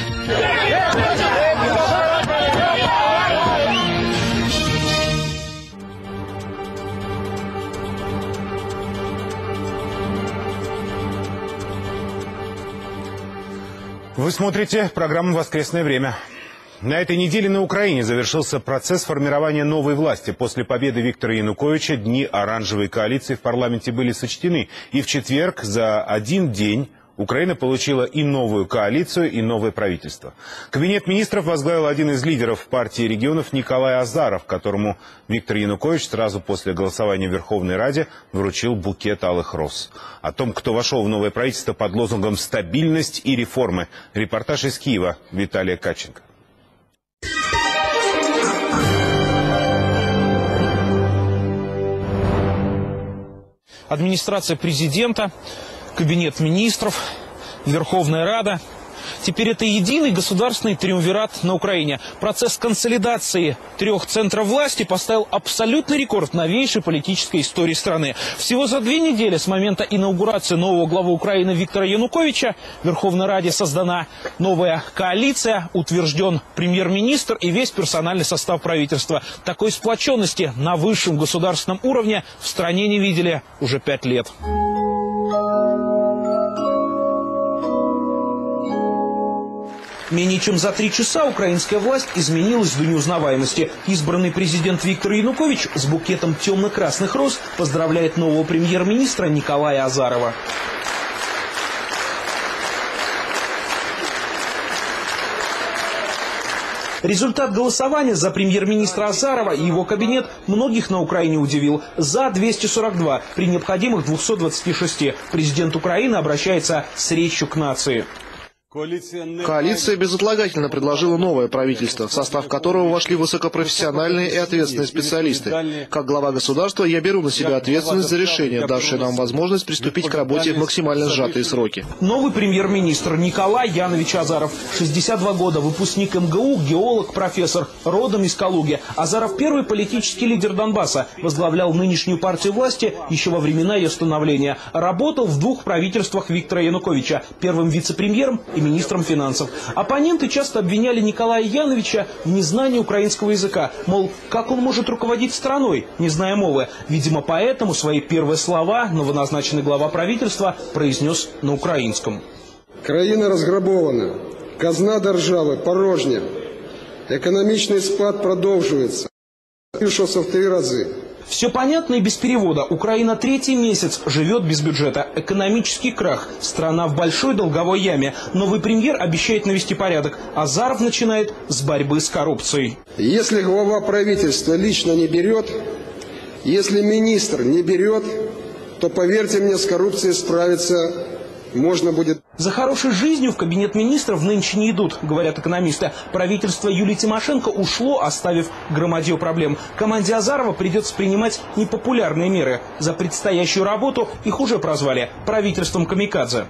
Вы смотрите программу «Воскресное время». На этой неделе на Украине завершился процесс формирования новой власти. После победы Виктора Януковича дни оранжевой коалиции в парламенте были сочтены. И в четверг за один день Украина получила и новую коалицию, и новое правительство. Кабинет министров возглавил один из лидеров партии регионов Николай Азаров, которому Виктор Янукович сразу после голосования в Верховной Раде вручил букет алых роз. О том, кто вошел в новое правительство под лозунгом «Стабильность и реформы». Репортаж из Киева Виталия Каченко. Администрация президента, Кабинет министров, Верховная Рада. Теперь это единый государственный триумвират на Украине. Процесс консолидации трех центров власти поставил абсолютный рекорд в новейшей политической истории страны. Всего за две недели с момента инаугурации нового главы Украины Виктора Януковича в Верховной Раде создана новая коалиция, утвержден премьер-министр и весь персональный состав правительства. Такой сплоченности на высшем государственном уровне в стране не видели уже пять лет. Менее чем за три часа украинская власть изменилась до неузнаваемости. Избранный президент Виктор Янукович с букетом темно-красных роз поздравляет нового премьер-министра Николая Азарова. Результат голосования за премьер-министра Азарова и его кабинет многих на Украине удивил. За двести сорок два при необходимых двухстах двадцати шести. Президент Украины обращается с речью к нации. Коалиция безотлагательно предложила новое правительство, в состав которого вошли высокопрофессиональные и ответственные специалисты. Как глава государства я беру на себя ответственность за решение, давшее нам возможность приступить к работе в максимально сжатые сроки. Новый премьер-министр Николай Янович Азаров. шестьдесят два года, выпускник эм гэ у, геолог, профессор, родом из Калуги. Азаров первый политический лидер Донбасса. Возглавлял нынешнюю партию власти еще во времена ее становления. Работал в двух правительствах Виктора Януковича. Первым вице-премьером и министром финансов. Оппоненты часто обвиняли Николая Яновича в незнании украинского языка. Мол, как он может руководить страной, не зная мовы? Видимо, поэтому свои первые слова новоназначенный глава правительства произнес на украинском. Країна розграбована, казна держави порожня, економічний спад продовжується. Збільшився в три рази. Все понятно и без перевода. Украина третий месяц живет без бюджета. Экономический крах. Страна в большой долговой яме. Новый премьер обещает навести порядок. Азаров начинает с борьбы с коррупцией. Если глава правительства лично не берет, если министр не берет, то, поверьте мне, с коррупцией справиться можно будет. За хорошей жизнью в кабинет министров нынче не идут, говорят экономисты. Правительство Юлии Тимошенко ушло, оставив громадью проблем. Команде Азарова придется принимать непопулярные меры. За предстоящую работу их уже прозвали правительством камикадзе.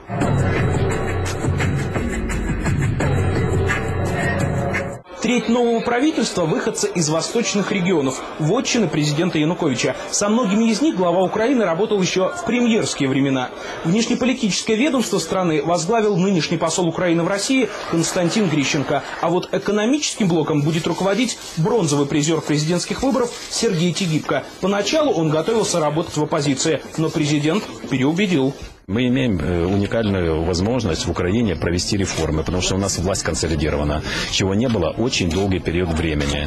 Треть нового правительства – выходцы из восточных регионов, вотчины президента Януковича. Со многими из них глава Украины работал еще в премьерские времена. Внешнеполитическое ведомство страны возглавил нынешний посол Украины в России Константин Грищенко. А вот экономическим блоком будет руководить бронзовый призер президентских выборов Сергей Тигибко. Поначалу он готовился работать в оппозиции, но президент переубедил. Мы имеем уникальную возможность в Украине провести реформы, потому что у нас власть консолидирована, чего не было очень долгий период времени.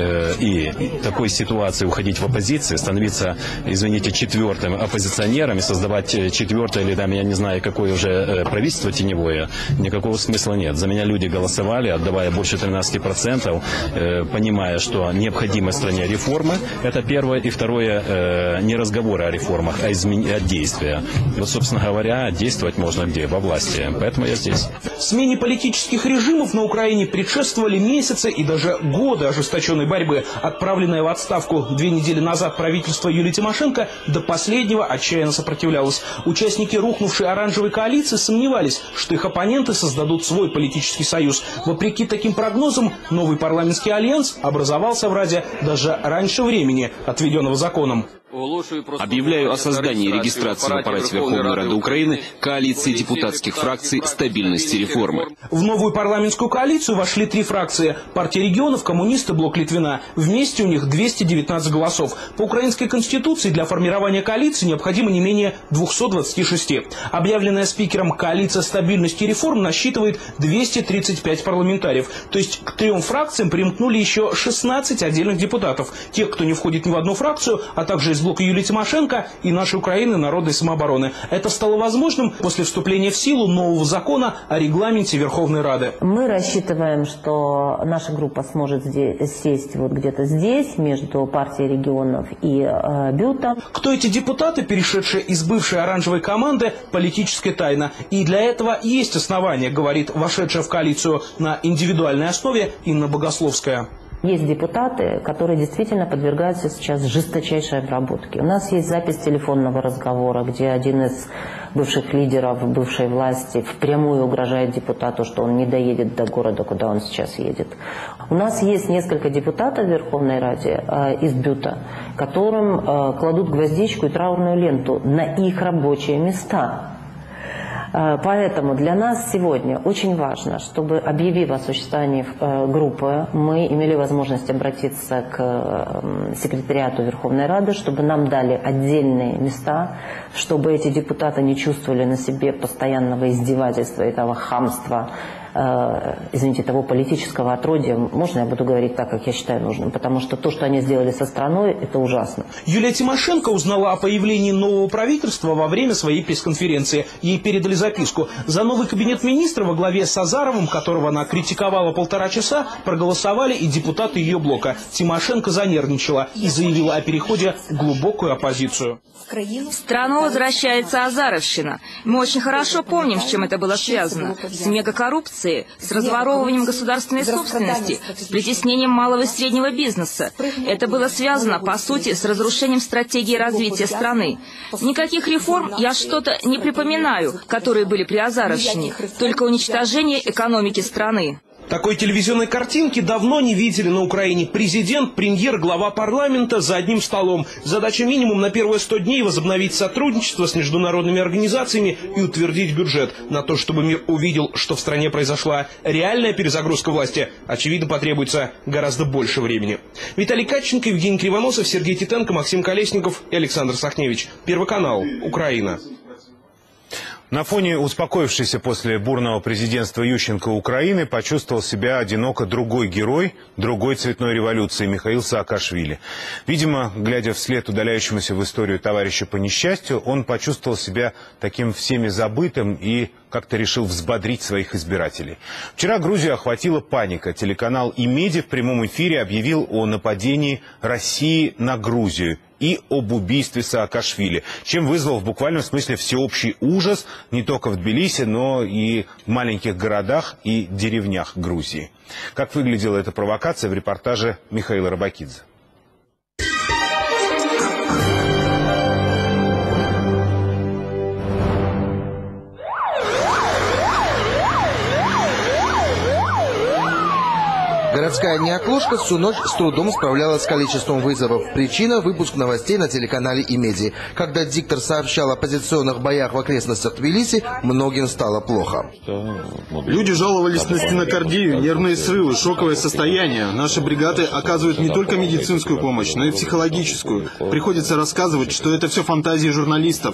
И такой ситуации уходить в оппозицию, становиться, извините, четвертым оппозиционером и создавать четвертое или там, я не знаю, какое уже правительство теневое, никакого смысла нет. За меня люди голосовали, отдавая больше тринадцати процентов, понимая, что необходимы стране реформы, это первое. И второе, не разговоры о реформах, а, измен... а действия. Вот, собственно говоря, действовать можно где? Во власти. Поэтому я здесь. Смене политических режимов на Украине предшествовали месяцы и даже годы ожесточенной борьбы. Отправленное в отставку две недели назад правительство Юлии Тимошенко до последнего отчаянно сопротивлялось. Участники рухнувшей оранжевой коалиции сомневались, что их оппоненты создадут свой политический союз. Вопреки таким прогнозам, новый парламентский альянс образовался в Раде даже раньше времени, отведенного законом. Объявляю о создании регистрации в аппарате Верховной Рады Украины коалиции депутатских фракций «Стабильность и реформы». В новую парламентскую коалицию вошли три фракции. Партия регионов, коммунисты, Блок Литвина. Вместе у них двести девятнадцать голосов. По украинской конституции для формирования коалиции необходимо не менее двухсот двадцати шести. Объявленная спикером коалиция «Стабильность и реформ» насчитывает двести тридцать пять парламентариев. То есть к трем фракциям примкнули еще шестнадцать отдельных депутатов. Тех, кто не входит ни в одну фракцию, а также из блока Юлии Тимошенко и нашей Украины народной самообороны. Это стало возможным после вступления в силу нового закона о регламенте Верховной Рады. Мы рассчитываем, что наша группа сможет здесь, сесть вот где-то здесь, между партией регионов и э, Бюта. Кто эти депутаты, перешедшие из бывшей оранжевой команды, политическая тайна. И для этого есть основания, говорит вошедшая в коалицию на индивидуальной основе Инна Богословская. Есть депутаты, которые действительно подвергаются сейчас жесточайшей обработке. У нас есть запись телефонного разговора, где один из бывших лидеров бывшей власти впрямую угрожает депутату, что он не доедет до города, куда он сейчас едет. У нас есть несколько депутатов в Верховной Раде э, из Бюта, которым э, кладут гвоздичку и траурную ленту на их рабочие места. Поэтому для нас сегодня очень важно, чтобы, объявив о существовании группы, мы имели возможность обратиться к секретариату Верховной Рады, чтобы нам дали отдельные места, чтобы эти депутаты не чувствовали на себе постоянного издевательства, этого хамства, извините, того политического отродья. Можно я буду говорить так, как я считаю нужным? Потому что то, что они сделали со страной, это ужасно. Юлия Тимошенко узнала о появлении нового правительства во время своей пресс-конференции. Ей передали записку. За новый кабинет министра во главе с Азаровым, которого она критиковала полтора часа, проголосовали и депутаты ее блока. Тимошенко занервничала и заявила о переходе в глубокую оппозицию. В страну возвращается азаровщина. Мы очень хорошо помним, с чем это было связано. С мегакоррупцией, с разворовыванием государственной собственности, с притеснением малого и среднего бизнеса. Это было связано, по сути, с разрушением стратегии развития страны. Никаких реформ я что-то не припоминаю, которые были при азаровщине, только уничтожение экономики страны. Такой телевизионной картинки давно не видели на Украине. Президент, премьер, глава парламента за одним столом. Задача минимум на первые сто дней возобновить сотрудничество с международными организациями и утвердить бюджет. На то, чтобы мир увидел, что в стране произошла реальная перезагрузка власти, очевидно, потребуется гораздо больше времени. Виталий Катченко, Евгений Кривоносов, Сергей Титенко, Максим Колесников и Александр Сахневич. Первый канал. Украина. На фоне успокоившейся после бурного президентства Ющенко Украины почувствовал себя одиноко другой герой другой цветной революции Михаил Саакашвили. Видимо, глядя вслед удаляющемуся в историю товарища по несчастью, он почувствовал себя таким всеми забытым и как-то решил взбодрить своих избирателей. Вчера Грузию охватила паника. Телеканал «Имеди» в прямом эфире объявил о нападении России на Грузию и об убийстве Саакашвили, чем вызвал в буквальном смысле всеобщий ужас не только в Тбилиси, но и в маленьких городах и деревнях Грузии. Как выглядела эта провокация в репортаже Михаила Рабакидзе. Городская неотложка всю ночь с трудом справлялась с количеством вызовов. Причина – выпуск новостей на телеканале Имеди. Когда диктор сообщал о позиционных боях в окрестностях Тбилиси, многим стало плохо. Люди жаловались на стенокардию, нервные срывы, шоковое состояние. Наши бригады оказывают не только медицинскую помощь, но и психологическую. Приходится рассказывать, что это все фантазии журналистов.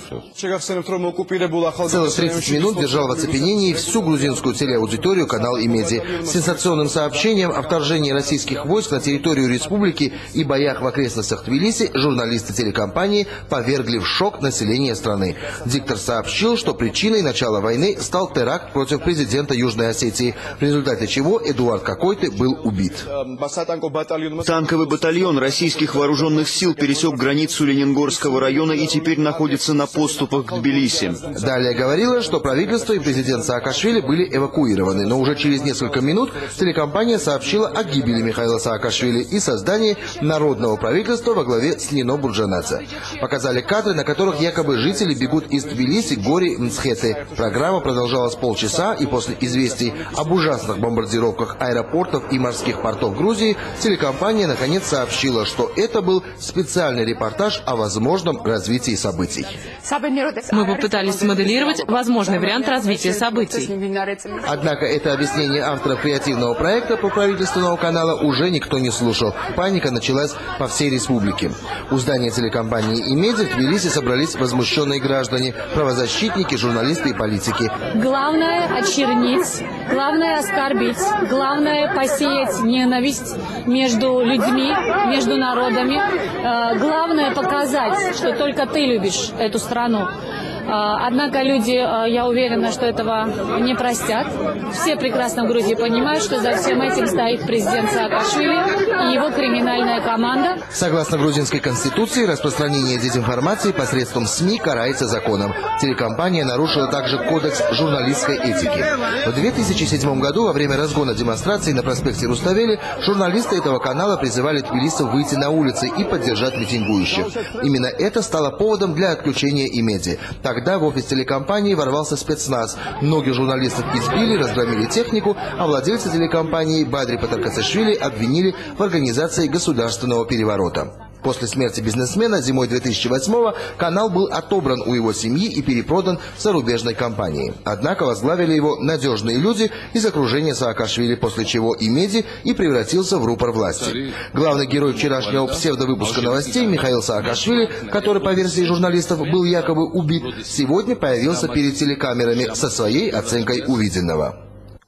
Целых тридцать минут держал в оцепенении всю грузинскую телеаудиторию канал Имеди. С сенсационным сообщением о вторжении российских войск на территорию республики и боях в окрестностях Тбилиси журналисты телекомпании повергли в шок население страны. Диктор сообщил, что причиной начала войны стал теракт против президента Южной Осетии, в результате чего Эдуард Кокойты был убит. Танковый батальон российских вооруженных сил пересек границу Ленингорского района и теперь находится на подступах к Тбилиси. Далее говорилось, что правительство и президент Саакашвили были эвакуированы, но уже через несколько минут телекомпания сообщила о гибели Михаила Саакашвили и создании народного правительства во главе с Нино Бурджанадзе. Показали кадры, на которых якобы жители бегут из Тбилиси к горе Мцхеты. Программа продолжалась полчаса, и после известий об ужасных бомбардировках аэропортов и морских портов Грузии телекомпания наконец сообщила, что это был специальный репортаж о возможном развитии событий. Мы попытались смоделировать возможный вариант развития событий. Однако это объяснение авторов креативного проекта по правительственного канала уже никто не слушал. Паника началась по всей республике. У здания телекомпании «Имеди» в Тбилиси собрались возмущенные граждане, правозащитники, журналисты и политики. Главное – очернить, главное – оскорбить, главное – посеять ненависть между людьми, между народами. Главное – показать, что только ты любишь эту страну. Однако люди, я уверена, что этого не простят. Все прекрасно в Грузии понимают, что за всем этим стоит президент Саакашвили и его криминальная команда. Согласно грузинской конституции, распространение дезинформации посредством СМИ карается законом. Телекомпания нарушила также кодекс журналистской этики. В две тысячи седьмом году во время разгона демонстраций на проспекте Руставели журналисты этого канала призывали тбилисцев выйти на улицы и поддержать митингующих. Именно это стало поводом для отключения Имеди. Тогда в офис телекомпании ворвался спецназ. Многих журналистов избили, разгромили технику, а владельца телекомпании Бадри Патаркасашвили обвинили в организации государственного переворота. После смерти бизнесмена зимой две тысячи восьмого канал был отобран у его семьи и перепродан зарубежной компании. Однако возглавили его надежные люди из окружения Саакашвили, после чего Имеди и превратился в рупор власти. Главный герой вчерашнего псевдовыпуска новостей Михаил Саакашвили, который, по версии журналистов, был якобы убит, сегодня появился перед телекамерами со своей оценкой увиденного.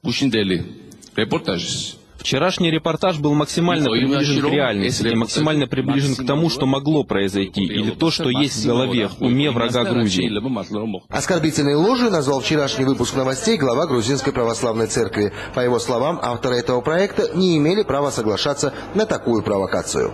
Вчерашний репортаж был максимально приближен к реальности и максимально приближен к тому, что могло произойти, или то, что есть в голове, в уме врага Грузии. Оскорбительной ложью назвал вчерашний выпуск новостей глава Грузинской православной церкви. По его словам, авторы этого проекта не имели права соглашаться на такую провокацию.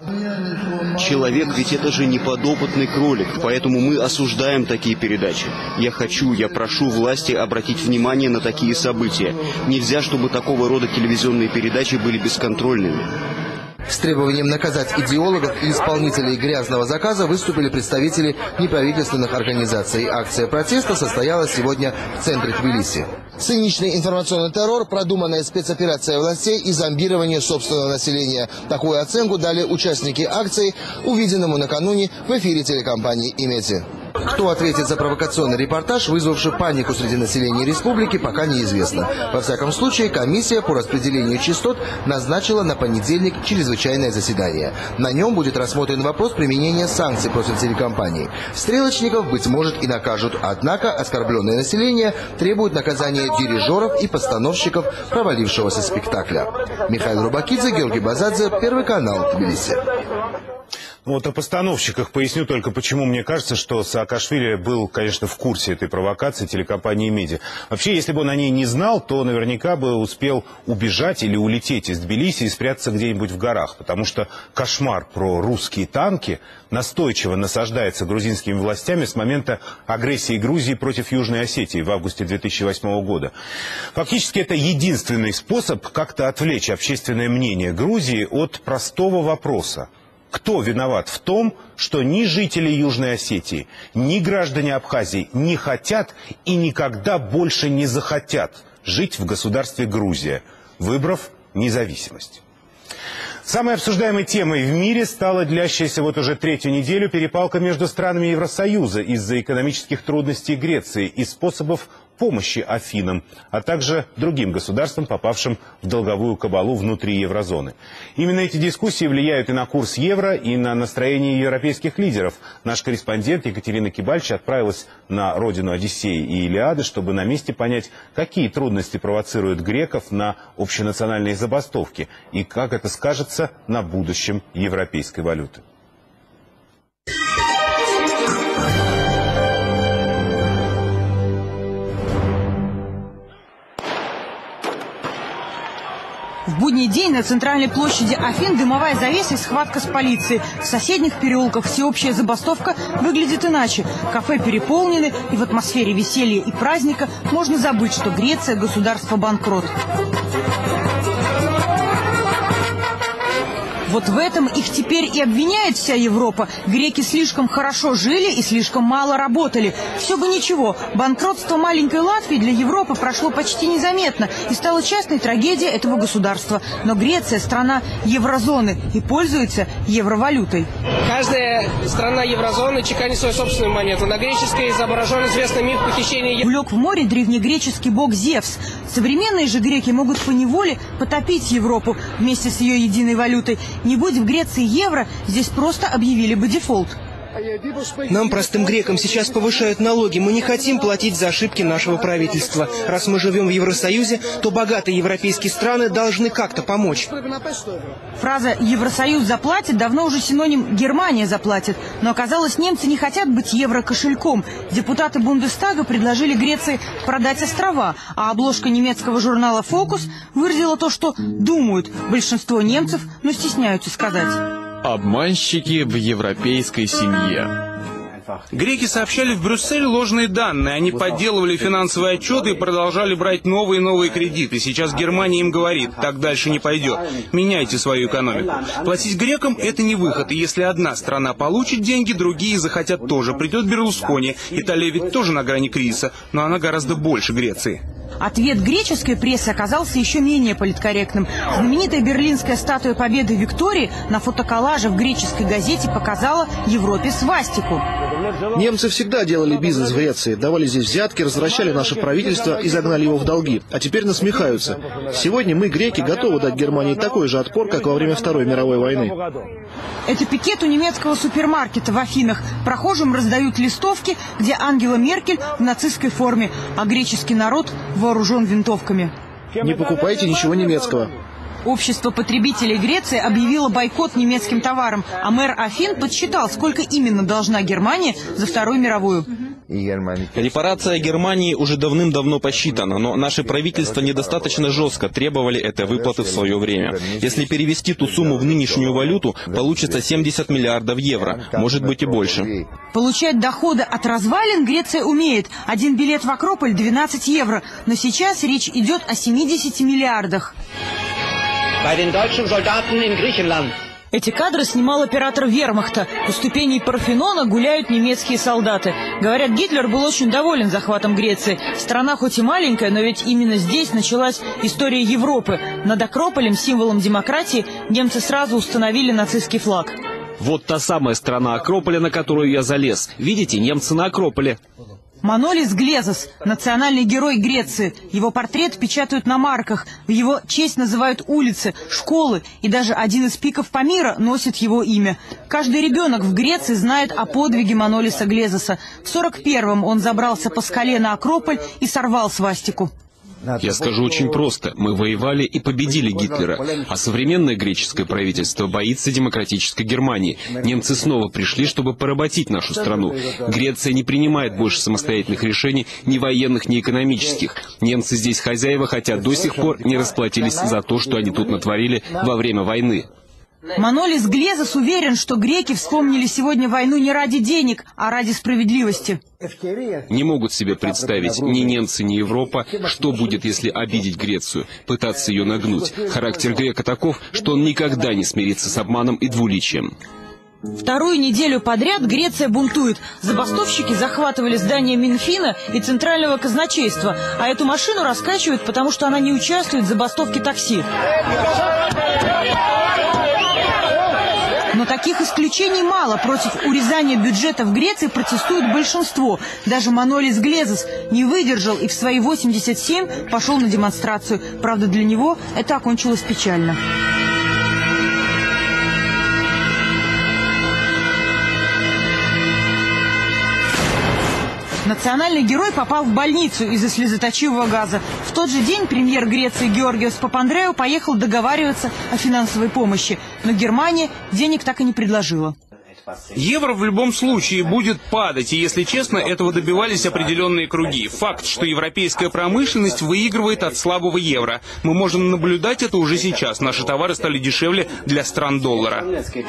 Человек ведь это же не подопытный кролик, поэтому мы осуждаем такие передачи. Я хочу, я прошу власти обратить внимание на такие события. Нельзя, чтобы такого рода телевизионные передачи были бесконтрольными. С требованием наказать идеологов и исполнителей грязного заказа выступили представители неправительственных организаций. Акция протеста состоялась сегодня в центре Тбилиси. Циничный информационный террор, продуманная спецоперация властей и зомбирование собственного населения. Такую оценку дали участники акции, увиденному накануне в эфире телекомпании «Имеди». Кто ответит за провокационный репортаж, вызвавший панику среди населения республики, пока неизвестно. Во всяком случае, комиссия по распределению частот назначила на понедельник чрезвычайное заседание. На нем будет рассмотрен вопрос применения санкций против телекомпании. Стрелочников, быть может, и накажут. Однако оскорбленное население требует наказания дирижеров и постановщиков провалившегося спектакля. Михаил Рубакидзе, Георгий Базадзе, Первый канал, Тбилиси. Вот о постановщиках поясню только, почему мне кажется, что Саакашвили был, конечно, в курсе этой провокации телекомпании «Имеди». Вообще, если бы он о ней не знал, то наверняка бы успел убежать или улететь из Тбилиси и спрятаться где-нибудь в горах, потому что кошмар про русские танки настойчиво насаждается грузинскими властями с момента агрессии Грузии против Южной Осетии в августе две тысячи восьмого года. Фактически это единственный способ как-то отвлечь общественное мнение Грузии от простого вопроса. Кто виноват в том, что ни жители Южной Осетии, ни граждане Абхазии не хотят и никогда больше не захотят жить в государстве Грузия, выбрав независимость. Самой обсуждаемой темой в мире стала длящаяся вот уже третью неделю перепалка между странами Евросоюза из-за экономических трудностей Греции и способов помощи Афинам, а также другим государствам, попавшим в долговую кабалу внутри еврозоны. Именно эти дискуссии влияют и на курс евро, и на настроение европейских лидеров. Наш корреспондент Екатерина Кибальчич отправилась на родину Одиссеи и Илиады, чтобы на месте понять, какие трудности провоцируют греков на общенациональные забастовки и как это скажется на будущем европейской валюты. В будний день на центральной площади Афин дымовая завеса и схватка с полицией. В соседних переулках всеобщая забастовка выглядит иначе. Кафе переполнены, и в атмосфере веселья и праздника можно забыть, что Греция – государство-банкрот. Вот в этом их теперь и обвиняет вся Европа. Греки слишком хорошо жили и слишком мало работали. Все бы ничего. Банкротство маленькой Латвии для Европы прошло почти незаметно и стало частной трагедией этого государства. Но Греция – страна еврозоны и пользуется евровалютой. Каждая страна еврозоны чеканит свою собственную монету. На греческой изображен известный миф похищения... Влек в море древнегреческий бог Зевс. Современные же греки могут поневоле потопить Европу вместе с ее единой валютой. Не будь в Греции евро, здесь просто объявили бы дефолт. Нам, простым грекам, сейчас повышают налоги. Мы не хотим платить за ошибки нашего правительства. Раз мы живем в Евросоюзе, то богатые европейские страны должны как-то помочь. Фраза «Евросоюз заплатит» давно уже синоним «Германия заплатит». Но оказалось, немцы не хотят быть евро-кошельком. Депутаты Бундестага предложили Греции продать острова, а обложка немецкого журнала «Фокус» выразила то, что думают большинство немцев, но стесняются сказать. Обманщики в европейской семье. Греки сообщали в Брюссель ложные данные. Они подделывали финансовые отчеты и продолжали брать новые и новые кредиты. Сейчас Германия им говорит, так дальше не пойдет. Меняйте свою экономику. Платить грекам – это не выход. И если одна страна получит деньги, другие захотят тоже. Придет Берлускони. Италия ведь тоже на грани кризиса, но она гораздо больше Греции. Ответ греческой прессы оказался еще менее политкорректным. Знаменитая берлинская статуя Победы Виктории на фотоколлаже в греческой газете показала Европе свастику. Немцы всегда делали бизнес в Греции, давали здесь взятки, развращали наше правительство и загнали его в долги. А теперь насмехаются. Сегодня мы, греки, готовы дать Германии такой же отпор, как во время Второй мировой войны. Это пикет у немецкого супермаркета в Афинах. Прохожим раздают листовки, где Ангела Меркель в нацистской форме, а греческий народ вооружен винтовками. Не покупайте ничего немецкого. Общество потребителей Греции объявило бойкот немецким товарам, а мэр Афин подсчитал, сколько именно должна Германия за Вторую мировую. Репарация Германии уже давным-давно посчитана, но наше правительство недостаточно жестко требовали этой выплаты в свое время. Если перевести ту сумму в нынешнюю валюту, получится семьдесят миллиардов евро, может быть и больше. Получать доходы от развалин Греция умеет. Один билет в Акрополь – двенадцать евро, но сейчас речь идет о семидесяти миллиардах. Эти кадры снимал оператор вермахта. У ступеней Парфенона гуляют немецкие солдаты. Говорят, Гитлер был очень доволен захватом Греции. Страна хоть и маленькая, но ведь именно здесь началась история Европы. Над Акрополем, символом демократии, немцы сразу установили нацистский флаг. Вот та самая страна Акрополя, на которую я залез. Видите, немцы на Акрополе. Манолис Глезос – национальный герой Греции. Его портрет печатают на марках. В его честь называют улицы, школы. И даже один из пиков Памира носит его имя. Каждый ребенок в Греции знает о подвиге Манолиса Глезоса. В сорок первом он забрался по скале на Акрополь и сорвал свастику. Я скажу очень просто. Мы воевали и победили Гитлера. А современное греческое правительство боится демократической Германии. Немцы снова пришли, чтобы поработить нашу страну. Греция не принимает больше самостоятельных решений, ни военных, ни экономических. Немцы здесь хозяева, хотя до сих пор не расплатились за то, что они тут натворили во время войны. Манолис Глезос уверен, что греки вспомнили сегодня войну не ради денег, а ради справедливости. Не могут себе представить ни немцы, ни Европа, что будет, если обидеть Грецию, пытаться ее нагнуть. Характер грека таков, что он никогда не смирится с обманом и двуличием. Вторую неделю подряд Греция бунтует. Забастовщики захватывали здание Минфина и Центрального казначейства, а эту машину раскачивают, потому что она не участвует в забастовке такси. Но таких исключений мало. Против урезания бюджета в Греции протестует большинство. Даже Манолис Глезос не выдержал и в свои восемьдесят семь пошел на демонстрацию. Правда, для него это окончилось печально. Национальный герой попал в больницу из-за слезоточивого газа. В тот же день премьер Греции Георгиос Папандреou поехал договариваться о финансовой помощи. Но Германия денег так и не предложила. Евро в любом случае будет падать, и, если честно, этого добивались определенные круги. Факт, что европейская промышленность выигрывает от слабого евро. Мы можем наблюдать это уже сейчас. Наши товары стали дешевле для стран доллара.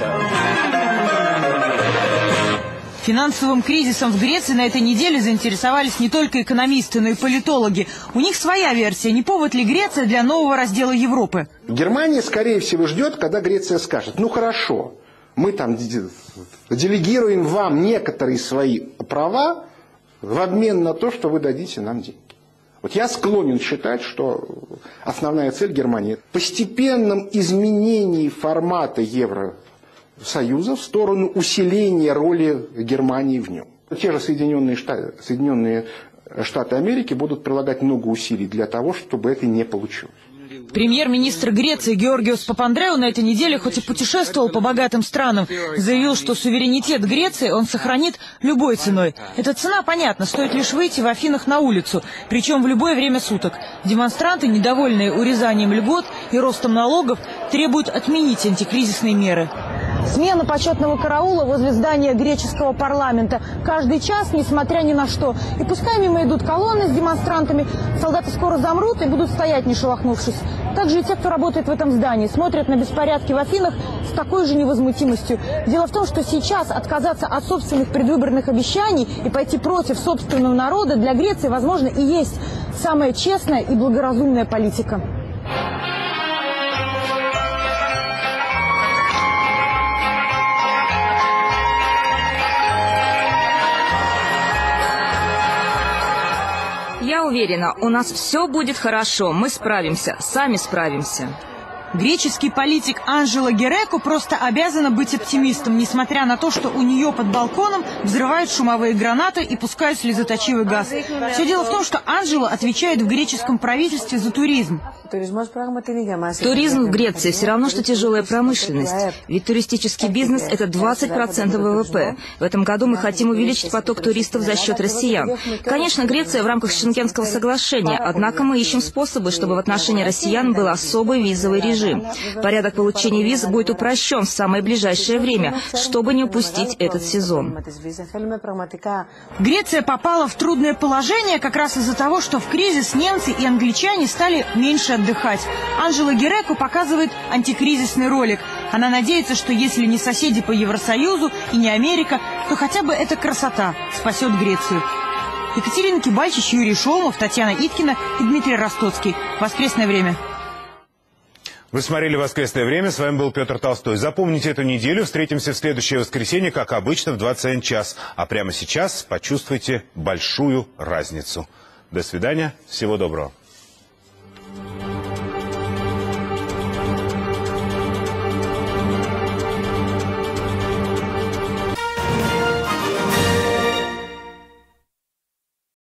Финансовым кризисом в Греции на этой неделе заинтересовались не только экономисты, но и политологи. У них своя версия. Не повод ли Греция для нового раздела Европы? Германия, скорее всего, ждет, когда Греция скажет: ну хорошо, мы там делегируем вам некоторые свои права в обмен на то, что вы дадите нам деньги. Вот я склонен считать, что основная цель Германии – в постепенном изменении формата евро Союза в сторону усиления роли Германии в нем. Те же Соединенные Штаты, Соединенные Штаты Америки будут прилагать много усилий для того, чтобы это не получилось. Премьер-министр Греции Георгиос Папандреou на этой неделе хоть и путешествовал по богатым странам, заявил, что суверенитет Греции он сохранит любой ценой. Эта цена понятна, стоит лишь выйти в Афинах на улицу, причем в любое время суток. Демонстранты, недовольные урезанием льгот и ростом налогов, требуют отменить антикризисные меры. Смена почетного караула возле здания греческого парламента. Каждый час, несмотря ни на что. И пускай мимо идут колонны с демонстрантами, солдаты скоро замрут и будут стоять, не шелохнувшись. Также и те, кто работает в этом здании, смотрят на беспорядки в Афинах с такой же невозмутимостью. Дело в том, что сейчас отказаться от собственных предвыборных обещаний и пойти против собственного народа для Греции, возможно, и есть самая честная и благоразумная политика. Я уверена, у нас все будет хорошо, мы справимся, сами справимся. Греческий политик Анджело Гереку просто обязана быть оптимистом, несмотря на то, что у нее под балконом взрывают шумовые гранаты и пускают слезоточивый газ. Все дело в том, что Анджело отвечает в греческом правительстве за туризм. Туризм в Греции все равно, что тяжелая промышленность. Ведь туристический бизнес – это двадцать процентов ВВП. В этом году мы хотим увеличить поток туристов за счет россиян. Конечно, Греция в рамках Шенгенского соглашения, однако мы ищем способы, чтобы в отношении россиян был особый визовый режим. Порядок получения виз будет упрощен в самое ближайшее время, чтобы не упустить этот сезон. Греция попала в трудное положение как раз из-за того, что в кризис немцы и англичане стали меньше отдыхать. Анджело Гереку показывает антикризисный ролик. Она надеется, что если не соседи по Евросоюзу и не Америка, то хотя бы эта красота спасет Грецию. Екатерина Кибальчич, Юрий Шолмов, Татьяна Иткина и Дмитрий Ростоцкий. Воскресное время. Вы смотрели «Воскресное время». С вами был Петр Толстой. Запомните эту неделю. Встретимся в следующее воскресенье, как обычно, в двадцать один час. А прямо сейчас почувствуйте большую разницу. До свидания. Всего доброго.